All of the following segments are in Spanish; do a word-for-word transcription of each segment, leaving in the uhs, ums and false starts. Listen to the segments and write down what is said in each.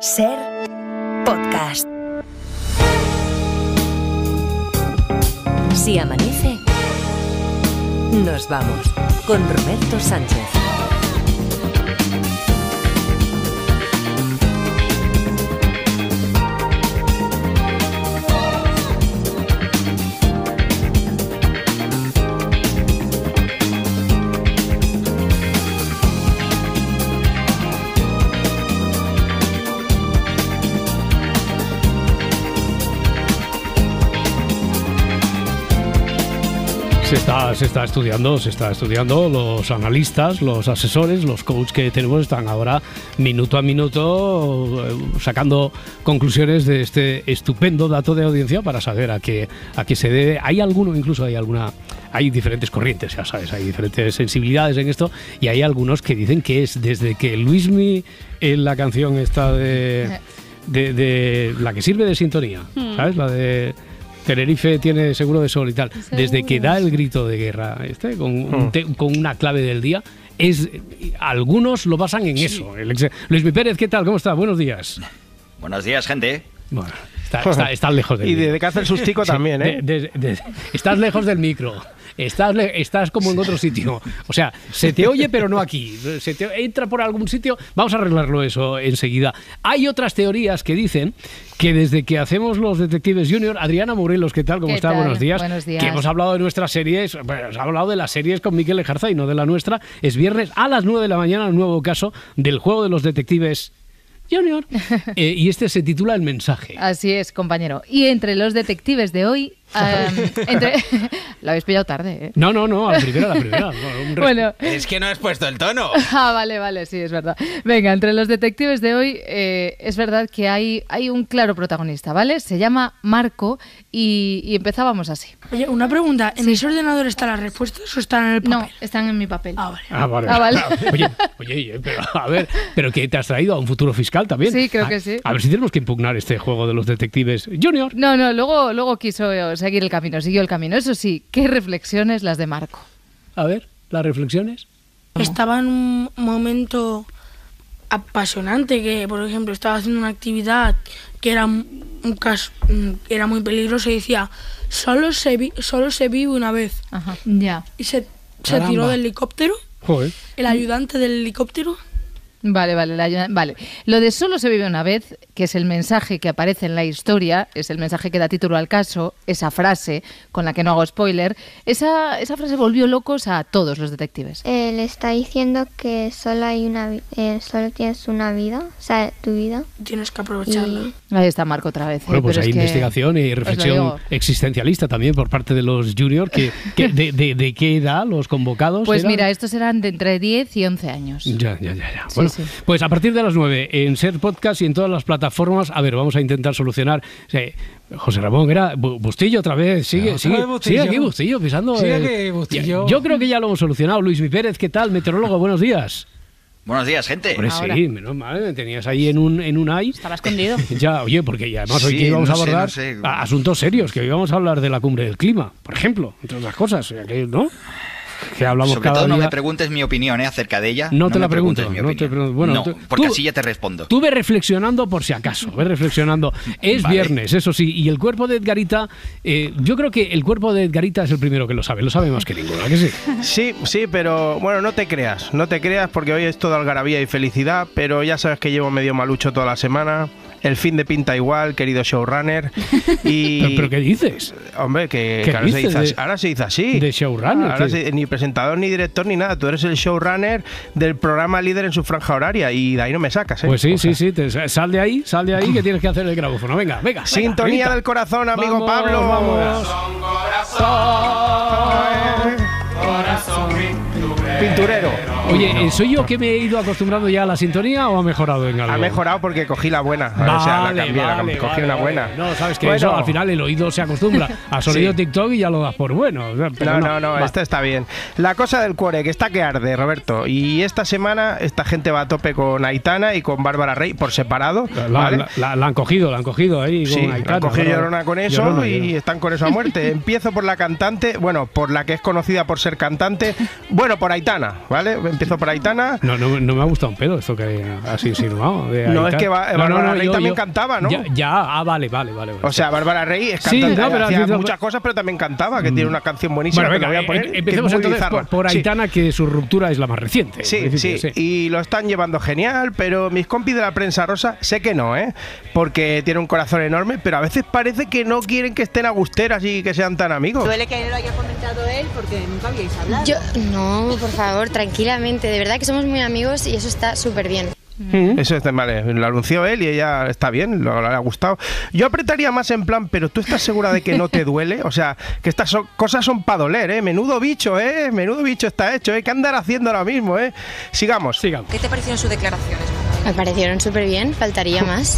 Ser podcast. Si amanece, nos vamos con Roberto Sánchez. Se está, se está estudiando, se está estudiando, los analistas, los asesores, los coaches que tenemos están ahora minuto a minuto sacando conclusiones de este estupendo dato de audiencia para saber a qué, a qué se debe. Hay alguno, incluso hay alguna, hay diferentes corrientes, ya sabes, hay diferentes sensibilidades en esto y hay algunos que dicen que es desde que Luismi en la canción esta de, de, de la que sirve de sintonía, ¿sabes? La de Tenerife tiene seguro de sol y tal. Desde que da el grito de guerra este, con, un te, con una clave del día, es algunos lo basan en sí. eso. El ex, Luismi Pérez, ¿qué tal? ¿Cómo está? Buenos días. Buenos días, gente. Bueno, está, está, estás lejos del Y micro. desde que hace el sustico también, ¿eh? De, de, de, estás lejos del micro. Estás, estás como en otro sitio. O sea, se te oye, pero no aquí. Se te entra por algún sitio. Vamos a arreglarlo eso enseguida. Hay otras teorías que dicen que desde que hacemos los Detectives Junior, Adriana Morelos, ¿qué tal? ¿Cómo está? Tal? Buenos días. Buenos días. Que hemos hablado de nuestras series, bueno, hemos hablado de las series con Miquel Ejarza y no de la nuestra. Es viernes a las nueve de la mañana, un nuevo caso del juego de los Detectives Junior. Eh, y este se titula El mensaje. Así es, compañero. Y entre los detectives de hoy, um, entre... lo habéis pillado tarde, ¿eh? No, no, no, a la primera, a la primera. Un Bueno, Es que no has puesto el tono. ah, vale, vale, sí, es verdad. Venga, entre los detectives de hoy, eh, es verdad que hay, hay un claro protagonista, ¿vale? Se llama Marco y, y empezábamos así. Oye, una pregunta. ¿En ese ordenador están las respuestas o están en el papel? No, están en mi papel. Ah, vale. Ah, vale. Ah, vale. Oye, oye, pero a ver, ¿pero qué te has traído a un futuro fiscal también? Sí, creo a, que sí. A ver si tenemos que impugnar este juego de los Detectives Junior. No, no, luego, luego quiso seguir el camino, siguió el camino. Eso sí, qué reflexiones las de Marco. A ver, las reflexiones. Estaba en un momento apasionante que, por ejemplo, estaba haciendo una actividad que era un caso, era muy peligroso y decía, solo se, vi, solo se vive una vez. Ajá, ya. Y se, se Caramba. tiró del helicóptero, Joder. el ayudante del helicóptero. Vale, vale, la ayuda- vale. Lo de solo se vive una vez, que es el mensaje que aparece en la historia, es el mensaje que da título al caso, esa frase con la que no hago spoiler, esa, esa frase volvió locos a todos los detectives. Eh, le está diciendo que solo hay una vi- eh, solo tienes una vida, o sea, tu vida. Tienes que aprovecharla. Y Ahí está Marco otra vez. ¿eh? Bueno, pues Pero hay es que- investigación y os lo reflexión digo. existencialista también por parte de los Junior. Que, que de, de, ¿De qué edad los convocados Pues eran? mira, estos eran de entre diez y once años. Ya, ya, ya. ya. Sí, Bueno, sí. pues a partir de las nueve en Ser Podcast y en todas las plataformas, a ver, vamos a intentar solucionar. Sí, José Ramón, era Bu- Bustillo otra vez, sigue, Otra sigue, vez Bustillo. sigue aquí Bustillo pisando. Sigue el- aquí, Bustillo. Ya- Yo creo que ya lo hemos solucionado. Luismi Pérez, ¿qué tal? Meteorólogo, buenos días. Buenos días, gente. Hombre, Ahora. sí, menos mal, me tenías ahí en un, en un ay. Estaba escondido. Ya, oye, porque ya además hoy Sí, que íbamos no a sé, abordar no sé. a- asuntos serios, que hoy íbamos a hablar de la cumbre del clima, por ejemplo, entre otras cosas, o sea, que, ¿no? Que hablamos Sobre cada todo no día. me preguntes mi opinión ¿eh? acerca de ella. No te la me preguntes pregunto, mi no te opinión. pregunto. Bueno, no, tú- porque tú- así ya te respondo. Tú ve reflexionando por si acaso, ve reflexionando. Es Vale. viernes, eso sí, y el cuerpo de Edgarita, eh, yo creo que el cuerpo de Edgarita es el primero que lo sabe, lo sabe más que ninguno, ¿a que sí? Sí, sí, pero bueno, no te creas, no te creas porque hoy es toda algarabía y felicidad, pero ya sabes que llevo medio malucho toda la semana. El fin de pinta igual, querido showrunner. Y ¿Pero, pero qué dices? hombre, que, ¿Qué que ahora, se dices dice, de- así- ahora se dice así. de showrunner? Ahora ¿Qué? se- ni presentador, ni director, ni nada. Tú eres el showrunner del programa líder en su franja horaria y de ahí no me sacas, ¿eh? Pues sí, O sea, sí, sí, te- sal de ahí, sal de ahí que tienes que hacer el grabófono. Venga, venga. venga, Sintonía grita. del corazón, amigo Vamos, Pablo. vamos. Pinturero. Oye, ¿soy yo que me he ido acostumbrando ya a la sintonía o ha mejorado en algo? Ha mejorado porque cogí la buena. Vale, o sea, la cambié, la vale, cogí vale, una vale. buena. No, sabes que Bueno. eso al final el oído se acostumbra a sonido Sí. TikTok y ya lo das por bueno. o sea, pero No, no, no, va. esta está bien. La cosa del cuore, que está que arde, Roberto. Y esta semana esta gente va a tope con Aitana y con Bárbara Rey por separado. La, la- ¿vale? la- la- la han cogido, la han cogido ahí. Sí, con la Aitana, han cogido ¿verdad? Llorona con eso Llorona, y Llorona. están con eso a muerte. Empiezo por la cantante, bueno, por la que es conocida por ser cantante, bueno, por Aitana, ¿vale? Empiezo empiezo por Aitana. No, no, no me ha gustado un pedo esto que has insinuado. de No, Aitana. es que va- No, Bárbara no, no, Rey yo- también yo- cantaba, ¿no? Ya, ya, ah, vale, vale, vale. vale. O sea, Bárbara Rey es Sí, cantante, no, pero hacía has dicho- muchas cosas, pero también cantaba, que tiene una canción buenísima bueno, que venga, la voy a poner. eh, que es empecemos muy entonces bizarra. por, por Sí. Aitana, que su ruptura es la más reciente. en Sí, principio, sí, y lo están llevando genial, pero mis compis de la prensa rosa, sé que no, ¿eh? Porque tiene un corazón enorme, pero a veces parece que no quieren que estén agusteras y que sean tan amigos. Duele que lo haya comentado él porque nunca habíais hablado. Yo, no, por favor, tranquilamente. De verdad que somos muy amigos y eso está súper bien. Mm. Eso está vale, lo anunció él y ella está bien, lo, le ha gustado. Yo apretaría más en plan, pero ¿tú estás segura de que no te duele? O sea, que estas son, cosas son para doler, ¿eh? Menudo bicho, ¿eh? Menudo bicho está hecho, ¿eh? ¿Qué andar haciendo ahora mismo, eh? Sigamos. Sigamos. ¿Qué te parecieron sus declaraciones, Manuel? Me parecieron súper bien, faltaría más.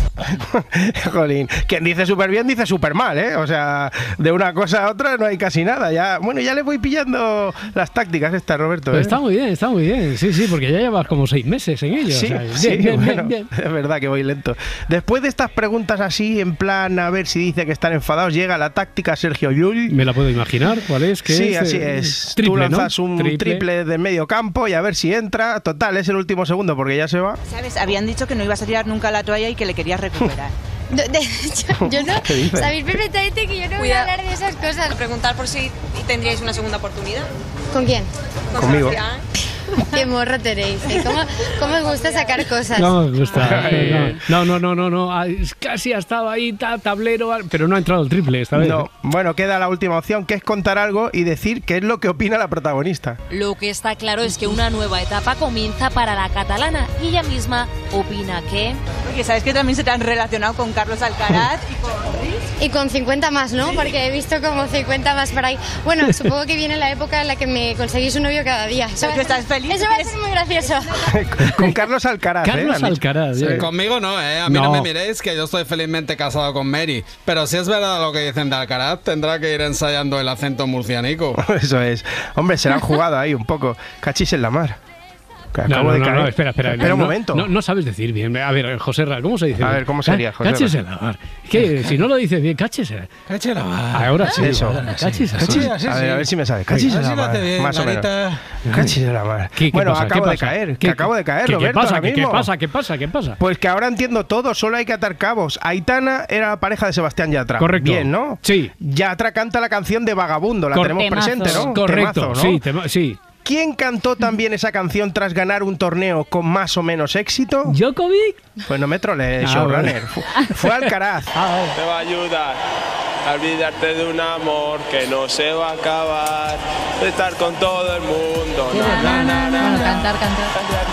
Jolín, quien dice súper bien dice súper mal, ¿eh? O sea, de una cosa a otra no hay casi nada. Ya, bueno, ya le voy pillando las tácticas estas, Roberto. Pero ¿eh? está muy bien, está muy bien. Sí, sí, porque ya llevas como seis meses en ello. Sí, o sea, bien, sí, bien, bueno, bien, bien. es verdad que voy lento. Después de estas preguntas así, en plan, a ver si dice que están enfadados, llega la táctica Sergio Llull. Me la puedo imaginar, ¿cuál es? ¿Qué Sí, es? así Eh, es. Triple, Tú ¿no? lanzas un triple. triple de medio campo y a ver si entra. Total, es el último segundo porque ya se va. ¿Sabes? Habían dicho que no ibas a tirar nunca la toalla y que le querías recuperar. No, de hecho, yo no. ¿Qué dices? Sabéis perfectamente que yo no voy a hablar de esas cosas. Preguntar por si tendríais una segunda oportunidad. ¿Con quién? Con Conmigo. Sebastián. Qué morro tenéis. ¿eh? ¿Cómo, ¿Cómo os gusta sacar cosas? No me gusta. Ay. No, no, no, no, no. Ah, es- Casi ha estado ahí, ta, tablero, pero no ha entrado el triple esta vez. No, bueno, queda la última opción, que es contar algo y decir qué es lo que opina la protagonista. Lo que está claro es que una nueva etapa comienza para la catalana y ella misma opina que... Oye, ¿sabes que también se te han relacionado con Carlos Alcaraz y con Riz? Y con cincuenta más, ¿no? Porque he visto como cincuenta más por ahí. Bueno, supongo que viene la época en la que me conseguís un novio cada día. Eso va a ¿Tú estás ser- feliz? Eso va a ser muy gracioso. Con Carlos Alcaraz, ¿eh? Carlos Han dicho. Alcaraz. eh. Conmigo no, ¿eh? A mí no. No. me miréis que yo estoy felizmente casado con Mary. Pero si es verdad lo que dicen de Alcaraz, tendrá que ir ensayando el acento murcianico. Eso es. Hombre, se la han jugado ahí un poco. Cachis en la mar. Que No, acabo no, de no, caer. no, espera, espera. Espera un no, momento. No, no sabes decir bien. A ver, José Ra, ¿cómo se dice? A ver, ¿cómo sería, José Ra? Cáchese la mar. Que si no lo dices bien, cáchese. Cache la mar. Ahora sí. Eso. Cáchese. Cachis, así a ver, sí. a ver si me sale. Cachis en Así la lo hace mar. bien, Más o menos. Marita. Cachis en la mar. ¿Qué- qué Bueno, pasa? acabo ¿Qué de pasa? caer. ¿Qué- Que acabo de caer, ¿Qué, Roberto, ¿Qué pasa? ahora ¿Qué, ¿Qué mismo. pasa? ¿Qué pasa? ¿Qué pasa? Pues que ahora entiendo todo, solo hay que atar cabos. Aitana era la pareja de Sebastián Yatra. Correcto. Bien, ¿no? Sí. Yatra canta la canción de Vagabundo, la Cor- tenemos Temazo. presente, ¿no? Correcto. Temazo, ¿no? Sí, tema- sí. ¿Quién cantó también esa canción tras ganar un torneo con más o menos éxito? ¿Djokovic? Pues no me trolees, Ah, showrunner. Fu- Fue Alcaraz. Te va a ayudar a olvidarte de un amor que no se va a acabar, de estar con todo el mundo. Na, na, na, na, Bueno, na. cantar, cantar.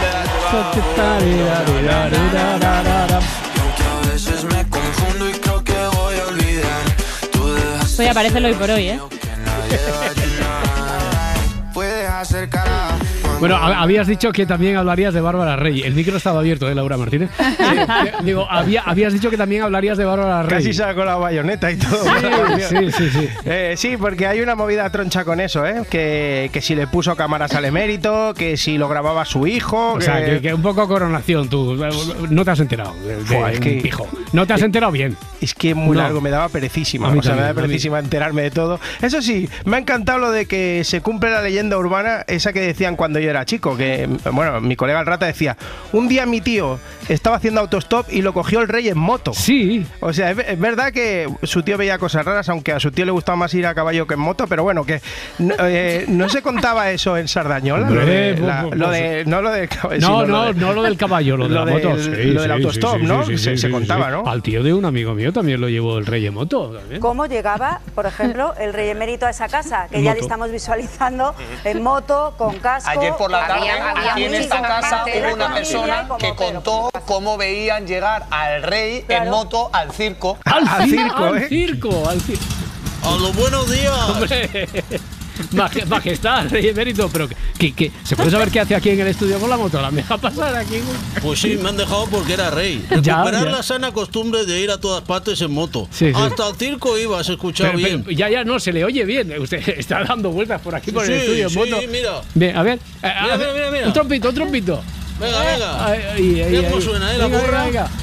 A veces me confundo y creo que voy a olvidar. Tú dejas Esto ya parece lo hoy por hoy, ¿eh? que nadie va a llenar. Puedes acercar a... Bueno, ha- habías dicho que también hablarías de Bárbara Rey. El micro estaba abierto, ¿eh, Laura Martínez? Eh, digo, había- habías dicho que también hablarías de Bárbara Rey. Casi sacó la bayoneta y todo. Sí, sí, sí. Eh, sí, porque hay una movida troncha con eso, ¿eh? Que, que si le puso cámaras al emérito, que si lo grababa su hijo. O sea, que, que un poco coronación tú. No te has enterado de, de Fua, es un que- pijo. No te has enterado bien. Es que es muy No. largo, me daba perecísima. A mí O sea, me también, daba a mí. perecísima enterarme de todo. Eso sí, me ha encantado lo de que se cumple la leyenda urbana, esa que decían cuando yo era chico, que, bueno, mi colega el Rata decía, un día mi tío estaba haciendo autostop y lo cogió el rey en moto. Sí. O sea, es, es verdad que su tío veía cosas raras, aunque a su tío le gustaba más ir a caballo que en moto, pero bueno, que no, eh, no se contaba eso en Sardañola. Lo de, Hombre, la- pues, lo pues, de- no lo del caballo, No, sino no, lo de- no lo del caballo, lo de lo la moto. del- Sí, lo del sí, autostop, sí, ¿no? sí, Se- sí, se sí, contaba, sí. ¿no? Al tío de un amigo mío también lo llevó el rey en moto. También. ¿Cómo llegaba, por ejemplo, el rey emérito a esa casa? Que En ya moto. le estamos visualizando en moto, con casco. Ayer por la tarde, Había- había aquí en muchísima esta casa, gente de hubo la una familia persona como- que contó cómo veían llegar al rey Claro. en moto al circo. Al, Al cir- circo, al ¿eh? circo, al circo. ¡A los buenos días! Hombre, Maj- majestad, rey emérito, pero que, que, que- ¿se puede saber qué hace aquí en el estudio con la moto? ¿La deja pasar aquí? Pues sí, me han dejado porque era rey. Ya, Recuperar ya. la sana costumbre de ir a todas partes en moto. Sí, sí. Hasta el circo iba, has escuchado Pero, bien. pero ya, ya, no, se le oye bien. Usted está dando vueltas por aquí, por el Sí, estudio en sí, moto. mira. Bien, a ver. eh, a Mira, ver, mira, mira, mira. Un trompito, un trompito. Venga, venga. Ahí, ahí, ahí, Mira cómo ahí. suena, ¿eh? La Venga, burra. venga, venga.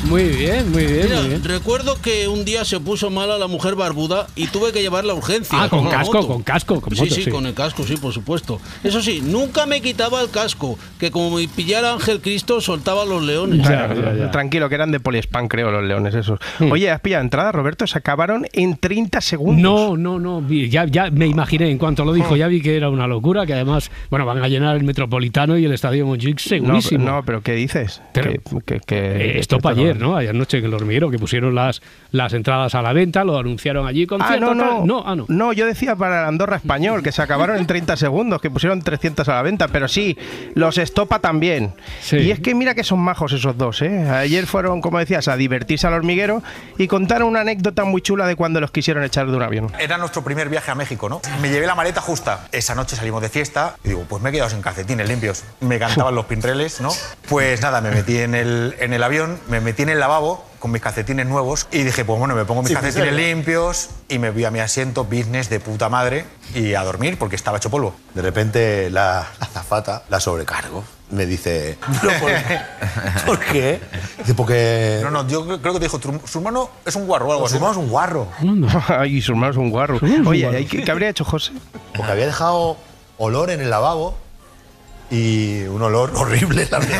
Muy bien, muy bien, Mira, muy bien. recuerdo que un día se puso mala la mujer barbuda y tuve que llevarla a urgencia. Ah, con la casco, moto. con casco, con Sí, moto, sí, sí. con el casco, sí, por supuesto. Eso sí, nunca me quitaba el casco, que como me pillara Ángel Cristo, soltaba los leones. Ya, ya, ya. Tranquilo, que eran de poliespan, creo, los leones esos. Oye, ¿has pillado entrada, Roberto? Se acabaron en treinta segundos. No, no, no, vi- ya, ya me imaginé, en cuanto lo dijo, ya vi que era una locura, que además, bueno, van a llenar el Metropolitano y el Estadio Montjuic No, segurísimo. no, pero ¿qué dices? Pero- Que- que- que- Eh, esto que- para ayer, ¿no? Ayer noche en el hormiguero, que pusieron las, las entradas a la venta, lo anunciaron allí con Ah, cierta no, no. tal- no, ah, no. No, yo decía para el Andorra Español, que se acabaron en treinta segundos, que pusieron trescientos a la venta, pero sí, los Estopa también. Sí. Y es que mira que son majos esos dos, ¿eh? Ayer fueron, como decías, a divertirse al hormiguero y contaron una anécdota muy chula de cuando los quisieron echar de un avión. Era nuestro primer viaje a México, ¿no? Me llevé la maleta justa. Esa noche salimos de fiesta y digo, pues me he quedado sin calcetines limpios. Me cantaban los pinreles, ¿no? Pues nada, me metí en el, en el avión, me metí en el lavabo con mis calcetines nuevos y dije, pues bueno, me pongo mis Sí, calcetines sí. limpios y me voy a mi asiento, business de puta madre, y a dormir porque estaba hecho polvo. De repente la azafata, la sobrecargo, me dice, "¿Pero por, ¿por qué? Dice, porque... No, no, yo creo que te dijo, "Tu- su hermano es un guarro o algo Su así. hermano es un guarro. Y su hermano es un guarro. Oye, ¿qué, qué habría hecho José? Porque había dejado olor en el lavabo y un olor horrible también.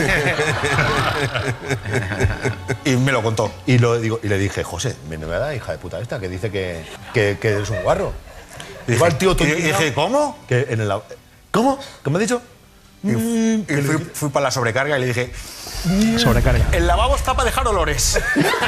Y me lo contó. Y, lo, digo, y le dije, José, me me da hija de puta esta que dice que, que, que eres un guarro. Y Dije- va el tío y tonto. dije, ¿cómo? Que en el lavabo. ¿Cómo? ¿Qué me has dicho? Y, fu- y fui, fui para la sobrecarga y le dije, Sobrecarga. el lavabo está para dejar olores.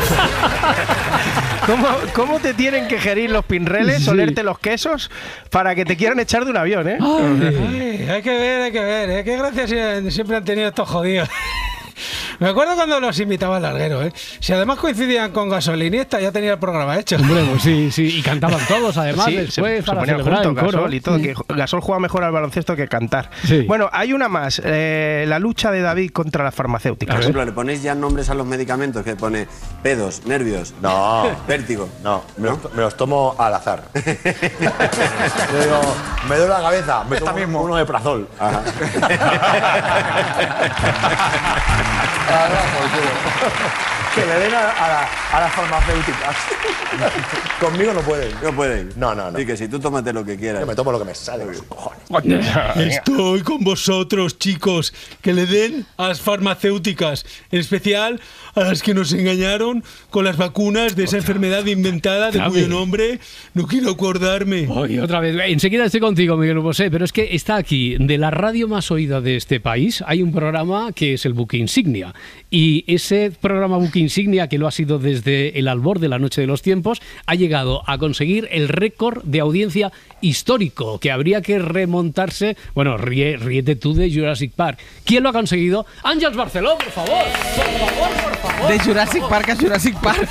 ¿Cómo, ¿Cómo te tienen que gerir los pinreles, Sí. olerte los quesos, para que te quieran echar de un avión, eh? Ay, hay que ver, hay que ver, ¿eh? Qué gracia sie- siempre han tenido estos jodidos. Me acuerdo cuando los invitaba al larguero, ¿eh? Si además coincidían con Gasolinista, ya tenía el programa hecho. Hombre, pues sí, sí, y cantaban todos, además, Sí, después se, para se ponían celebrar juntos, en coro. Gasol y todo, Mm. que Gasol juega mejor al baloncesto que cantar. Sí. Bueno, hay una más, eh, la lucha de David contra las farmacéuticas. Por ejemplo, le ponéis ya nombres a los medicamentos que pone pedos, nervios, No, vértigo. no, me, Los, me los tomo al azar. Yo digo, me duele la cabeza, me Esta tomo mismo. uno de prazol. Ajá. Que le den a, a la- a las farmacéuticas. Conmigo no pueden. No pueden. No, no, no. Y que si tú tómate lo que quieras. Yo me tomo lo que me sale de los cojones. Estoy con vosotros, chicos. Que le den a las farmacéuticas, en especial a las que nos engañaron con las vacunas de esa enfermedad inventada de Javi. cuyo nombre no quiero acordarme. Oye, otra vez. Enseguida estoy contigo, Miguel Bosé, pero es que está aquí, de la radio más oída de este país, hay un programa que es el Buque Insignia. Y ese programa Buque Insignia, que lo ha sido desde el albor de la noche de los tiempos, ha llegado a conseguir el récord de audiencia histórico, que habría que remontarse. Bueno, ríe, ríete tú de Jurassic Park. ¿Quién lo ha conseguido? Ángels Barceló, por favor. Por favor, por favor. De Jurassic Park a Jurassic Park.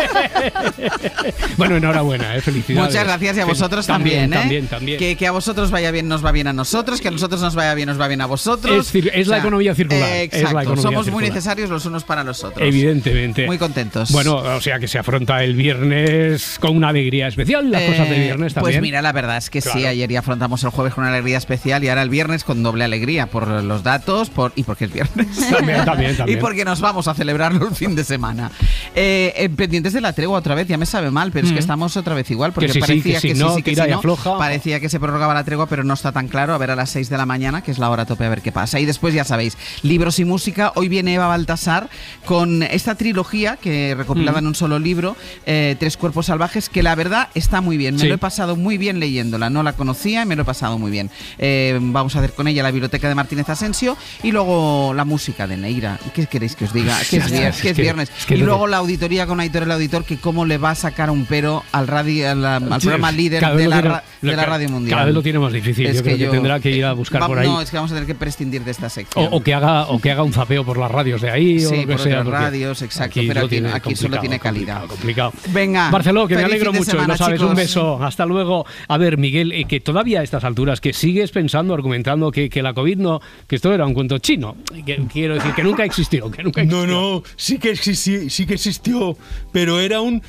Bueno, enhorabuena, eh, felicidades. Muchas gracias y a vosotros También, también, ¿eh? también, también. Que, que a vosotros vaya bien, nos va bien a nosotros, que a nosotros nos vaya bien, nos va bien a vosotros. Es cir- es la economía circular, eh, es la exacto, economía somos muy circular. necesarios los unos para los otros. Evidentemente. Muy contentos. Bueno, o sea que se afronta el viernes con una alegría especial, las Eh, cosas de viernes también. Pues mira, la verdad es que sí, Claro. ayer ya afrontamos el jueves con una alegría especial y ahora el viernes con doble alegría por los datos por y porque es viernes. También, también, también. Y porque nos vamos a celebrarlo el fin de semana. Eh, eh, pendientes de la tregua otra vez, ya me sabe mal, pero es que Mm. estamos otra vez igual, porque Que sí, sí, parecía que si que, no, sí, sí, que tira si y no, afloja. parecía que se prorrogaba la tregua, pero no está tan claro. A ver a las seis de la mañana, que es la hora tope, a ver qué pasa. Y después, ya sabéis, libros y música. Hoy viene Eva Baltasar con esta trilogía que recopilada Mm. en un solo libro, eh, Tres cuerpos salvajes, que la verdad está muy bien. Me Sí. lo he pasado muy bien leyéndola. No la conocía y me lo he pasado muy bien. Eh, vamos a ver con ella la biblioteca de Martínez Asensio y luego la música de Neira. ¿Qué queréis que os diga? Que es, Ya vier- está, que es es que- viernes. es que y no te- luego la auditoría con Aitor el auditor, que cómo le va a sacar un pero al, radio, al, al programa líder Cada vez de lo la, tiene- ra- de la ca- radio mundial. Cada vez lo tiene más difícil. Es yo creo que, tendrá que ir a buscar Va- por ahí. No, es que vamos a tener que prescindir de esta O, sección. o que haga o que haga un zapeo por las radios de ahí o Sí, lo que por sea. otras porque radios, exacto, pero lo aquí- tiene aquí solo complicado, tiene calidad. complicado, complicado. Venga, Barceló, que me feliz alegro fin de mucho, semana, lo sabes, un chicos. beso, hasta luego. A ver, Miguel, eh, que todavía a estas alturas, que sigues pensando, argumentando que, que la COVID no, que esto era un cuento chino, que, quiero decir, que nunca existió, que nunca No, existió. no, sí que, existi- sí que existió, pero era un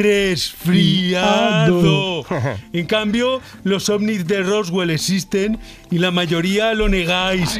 resfriado. En cambio, los ovnis de Roswell existen y la mayoría lo negáis.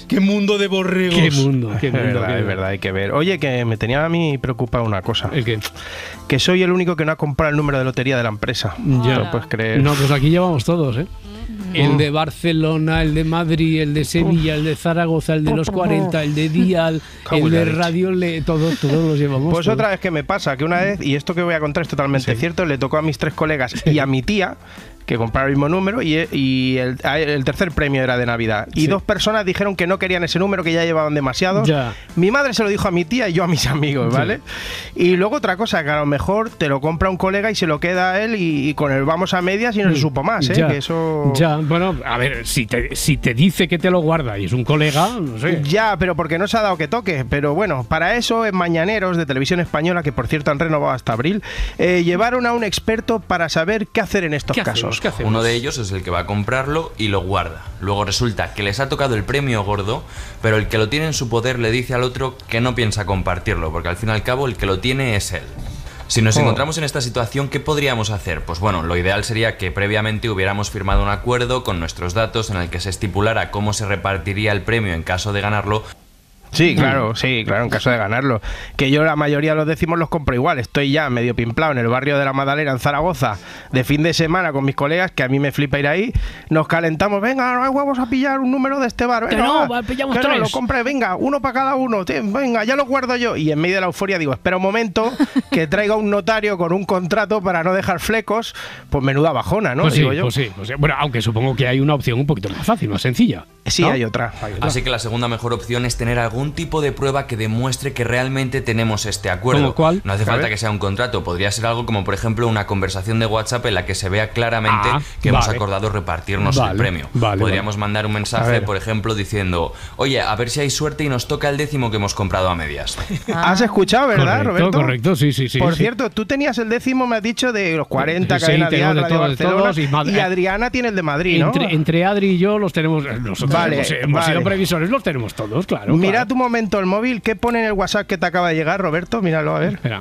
qué mundo de borregos. Qué mundo, qué mundo. Es verdad, qué es verdad, hay que ver. Oye, que me tenía a mí preocupado una cosa. ¿El qué? Que soy el único que no ha comprado el número de lotería de la empresa. Ya. ¿Te lo puedes creer? No, pues aquí llevamos todos, ¿eh? El de Barcelona, el de Madrid, el de Sevilla, el de Zaragoza, el de los cuarenta, el de Dial, el de Radio Le, todos, todos los llevamos. Pues todos. otra vez que me pasa, que una vez, y esto que voy a contar es totalmente sí. cierto, le tocó a mis tres colegas y a mi tía, que compraron el mismo número, y, y el, el tercer premio era de Navidad. Y sí. dos personas dijeron que no querían ese número, que ya llevaban demasiados. Ya. Mi madre se lo dijo a mi tía y yo a mis amigos, ¿vale? Sí. Y luego otra cosa, que a lo mejor te lo compra un colega y se lo queda a él y, y con él vamos a medias y no se supo más, ¿eh? Ya. Que eso... Ya, bueno, a ver, si te, si te dice que te lo guarda y es un colega, no sé. Ya, pero porque no se ha dado que toque. Pero bueno, para eso en Mañaneros de Televisión Española, que por cierto han renovado hasta abril, eh, llevaron a un experto para saber qué hacer en estos ¿Qué casos. Hacemos? ¿Qué hacemos? Uno de ellos es el que va a comprarlo y lo guarda. Luego resulta que les ha tocado el premio gordo, pero el que lo tiene en su poder le dice al otro que no piensa compartirlo, porque al fin y al cabo el que lo tiene es él. Si nos oh. encontramos en esta situación, ¿qué podríamos hacer? Pues bueno, lo ideal sería que previamente hubiéramos firmado un acuerdo con nuestros datos en el que se estipulara cómo se repartiría el premio en caso de ganarlo. Sí, claro, sí, claro, en caso de ganarlo. Que yo la mayoría de los décimos los compro igual. Estoy ya medio pimplado en el barrio de la Madalena, en Zaragoza, de fin de semana con mis colegas, que a mí me flipa ir ahí. Nos calentamos, venga, vamos a pillar un número de este bar. Venga, que no, va, pillamos que tres. No, lo compré, venga, uno para cada uno. Venga, ya lo guardo yo. Y en medio de la euforia digo, espera un momento, que traiga un notario con un contrato para no dejar flecos. Pues menuda bajona, ¿no? Pues sí, digo yo. Pues sí, pues sí. Bueno, aunque supongo que hay una opción un poquito más fácil, más sencilla. Sí, ¿no? hay, otra, hay otra. Así que la segunda mejor opción es tener algún tipo de prueba que demuestre que realmente tenemos este acuerdo. ¿Cuál? No hace falta que sea un contrato, podría ser algo como por ejemplo una conversación de WhatsApp en la que se vea claramente ah, que vale. hemos acordado repartirnos vale, el premio. Vale, Podríamos vale. mandar un mensaje, por ejemplo, diciendo: oye, a ver si hay suerte y nos toca el décimo que hemos comprado a medias. Ah. ¿Has escuchado, verdad, correcto, Roberto? Correcto, sí, sí, sí. Por sí. cierto, tú tenías el décimo, me has dicho, de los cuarenta, sí, Cadena Dial, de Radio todos, Barcelona, todos, y, Madrid, y Adriana tiene el de Madrid, ¿no? Entre, entre Adri y yo los tenemos, nosotros vale, hemos, hemos vale. sido previsores, los tenemos todos, claro. Mira claro. tu momento el móvil, ¿qué pone en el WhatsApp que te acaba de llegar, Roberto? Míralo, a ver. Espera.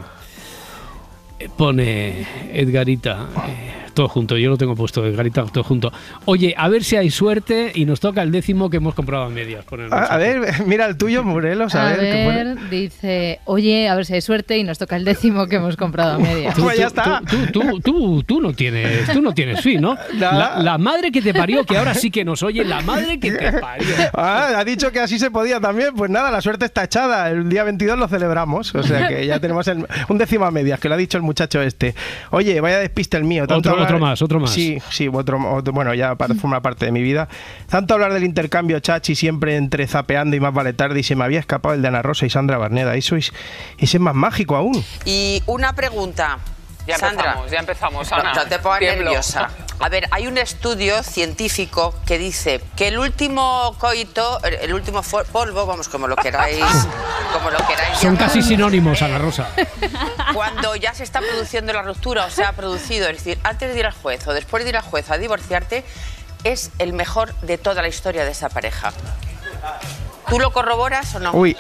Pone Edgarita, eh, todo junto, yo lo tengo puesto, Edgarita, todo junto. Oye, a ver si hay suerte y nos toca el décimo que hemos comprado a medias. A, a ver, mira el tuyo, Morelos, a, a ver. ver, ¿qué dice, oye, a ver si hay suerte y nos toca el décimo que hemos comprado a medias. Tú, pues ya tú, está. Tú, tú, tú, tú, tú no tienes, tú no tienes fin, ¿no? La, la madre que te parió, que ahora sí que nos oye, la madre que te parió. Ah, ha dicho que así se podía también. Pues nada, la suerte está echada. El día veintidós lo celebramos. O sea que ya tenemos el, un décimo a medias, que lo ha dicho el muchacho este. Oye, vaya despiste el mío. Tanto otro, hablar, otro más, otro más. Sí, sí, otro, otro bueno, ya forma parte de mi vida. Tanto hablar del intercambio chachi siempre entre zapeando y más vale tarde, y se me había escapado el de Ana Rosa y Sandra Barneda. Eso es, ese es más mágico aún. Y una pregunta. Ya Sandra, empezamos, ya empezamos, Ana. No, te pongo Tiemblo. nerviosa. A ver, hay un estudio científico que dice que el último coito, el último polvo, vamos, como lo queráis, como lo queráis Son llamar, casi sinónimos, Ana Rosa. cuando ya se está produciendo la ruptura o se ha producido, es decir, antes de ir al juez o después de ir al juez a divorciarte, es el mejor de toda la historia de esa pareja. ¿Tú lo corroboras o no? Uy.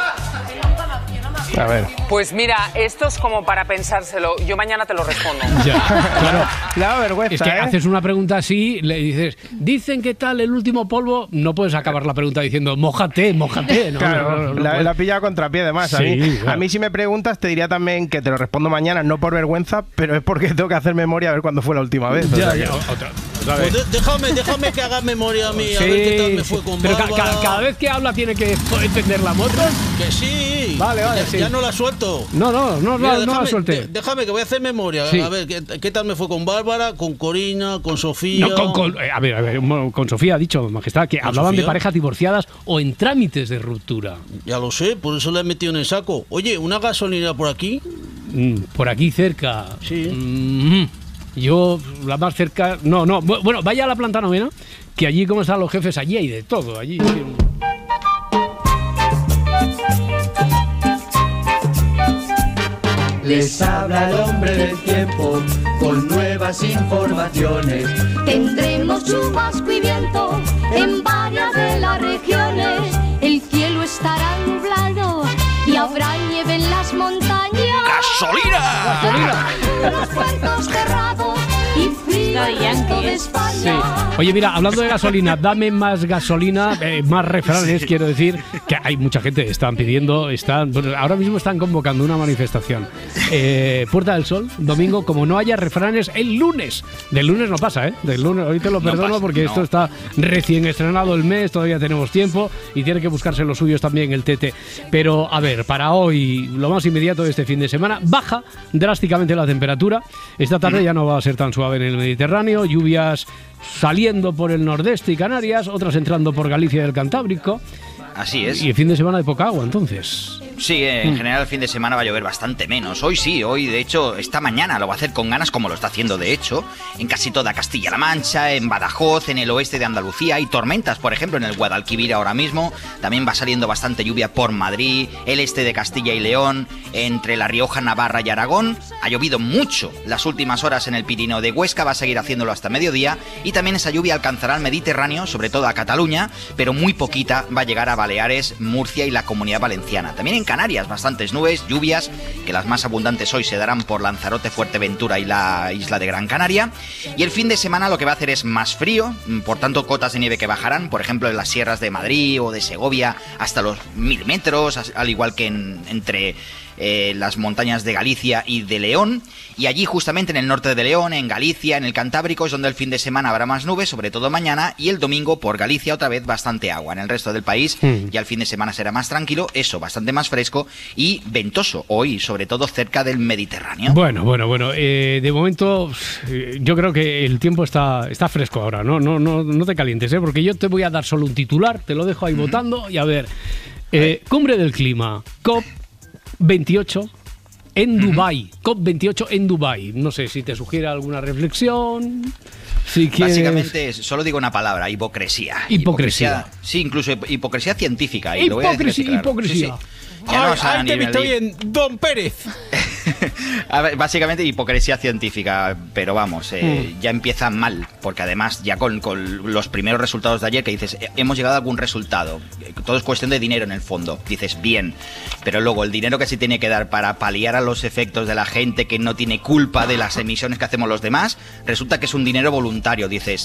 A ver. Pues mira, esto es como para pensárselo. Yo mañana te lo respondo. Ya, claro. La vergüenza, es que ¿eh? haces una pregunta así, le dices, dicen que tal el último polvo, no puedes acabar la pregunta diciendo, mójate, mójate. No, claro, no, no, no, la, no la pilla contra pie además. Sí, a, mí, claro. a mí si me preguntas te diría también que te lo respondo mañana, no por vergüenza, pero es porque tengo que hacer memoria a ver cuándo fue la última vez. Ya, o sea, ya, que... otra, otra vez. Pues de, déjame, déjame que haga memoria a mí, Sí, a ver qué tal me fue con pero ca, Bárbara. ca, cada vez que habla tiene que entender la moto. Que sí. Vale, vale, ya, sí. ya no la suelto. No, no, no, Mira, no, déjame, no la suelte. de- déjame que voy a hacer memoria. Sí. A ver, ¿qué, qué tal me fue con Bárbara, con Corina, con Sofía? No, con, con- eh, a ver, a ver, un- con Sofía ha dicho, Majestad, que ¿Con hablaban de Sofía? parejas divorciadas o en trámites de ruptura. Ya lo sé, por eso la he metido en el saco. Oye, ¿una gasolina por aquí? Mm, por aquí cerca. Sí. Mm, yo, la más cerca. No, no. bu- Bueno, vaya a la planta novena, que allí, como están los jefes, allí hay de todo. Allí. Les habla el hombre del tiempo con nuevas informaciones. Tendremos chubasco y viento en varias de las regiones. El cielo estará nublado y habrá nieve en las montañas. ¡Gasolina! Los puertos cerrados y frío el resto del España. Sí. Oye, mira, hablando de gasolina, dame más gasolina, eh, más refranes, quiero decir, que hay mucha gente, están pidiendo, están, ahora mismo están convocando una manifestación. Eh, Puerta del Sol, domingo, como no haya refranes, el lunes. Del lunes no pasa, ¿eh? Del lunes, hoy te lo perdono no pasa, porque no. Esto está recién estrenado el mes, todavía tenemos tiempo y tiene que buscarse los suyos también el Tete. Pero, a ver, para hoy, lo más inmediato de este fin de semana, baja drásticamente la temperatura. Esta tarde ya no va a ser tan suave en el Mediterráneo, lluvias saliendo por el nordeste y Canarias, otras entrando por Galicia y el Cantábrico. Así es. Y el fin de semana de poca agua, entonces. Sí, en general el fin de semana va a llover bastante menos. Hoy sí, hoy de hecho esta mañana lo va a hacer con ganas, como lo está haciendo de hecho en casi toda Castilla-La Mancha, en Badajoz, en el oeste de Andalucía. Hay tormentas, por ejemplo, en el Guadalquivir ahora mismo. También va saliendo bastante lluvia por Madrid, el este de Castilla y León, entre La Rioja, Navarra y Aragón. Ha llovido mucho las últimas horas en el Pirineo de Huesca, va a seguir haciéndolo hasta mediodía. Y también esa lluvia alcanzará el Mediterráneo, sobre todo a Cataluña, pero muy poquita va a llegar a Baleares, Murcia y la Comunidad Valenciana. También en Canarias, bastantes nubes, lluvias, que las más abundantes hoy se darán por Lanzarote, Fuerteventura y la isla de Gran Canaria. Y el fin de semana lo que va a hacer es más frío, por tanto cotas de nieve que bajarán, por ejemplo en las sierras de Madrid o de Segovia hasta los mil metros, al igual que en, entre eh, las montañas de Galicia y de León. Y allí justamente en el norte de León, en Galicia, en el Cantábrico, es donde el fin de semana habrá más nubes, sobre todo mañana, y el domingo por Galicia otra vez bastante agua. En el resto del país mm. ya el fin de semana será más tranquilo, eso, bastante más fresco y ventoso hoy, sobre todo cerca del Mediterráneo. Bueno, bueno, bueno, eh, de momento eh, yo creo que el tiempo está, está fresco ahora, ¿no? No, no, no te calientes, ¿eh? Porque yo te voy a dar solo un titular, te lo dejo ahí mm. votando y a ver, eh, Cumbre del Clima, COP veintiocho en Dubái, uh-huh. COP veintiocho en Dubái. No sé si te sugiere alguna reflexión. Si quieres... Básicamente, solo digo una palabra, hipocresía. Hipocresía. hipocresía sí, incluso hipocresía científica. Y hipocresía, lo voy a decir claro. hipocresía. Sí, sí. Ya Ay, no ay, te he visto bien, Don Pérez. A ver, básicamente hipocresía científica, pero vamos, eh, mm. ya empieza mal, porque además ya con, con los primeros resultados de ayer que dices, hemos llegado a algún resultado, todo es cuestión de dinero en el fondo, dices bien, pero luego el dinero que se tiene que dar para paliar a los efectos de la gente que no tiene culpa de las emisiones que hacemos los demás, resulta que es un dinero voluntario, dices...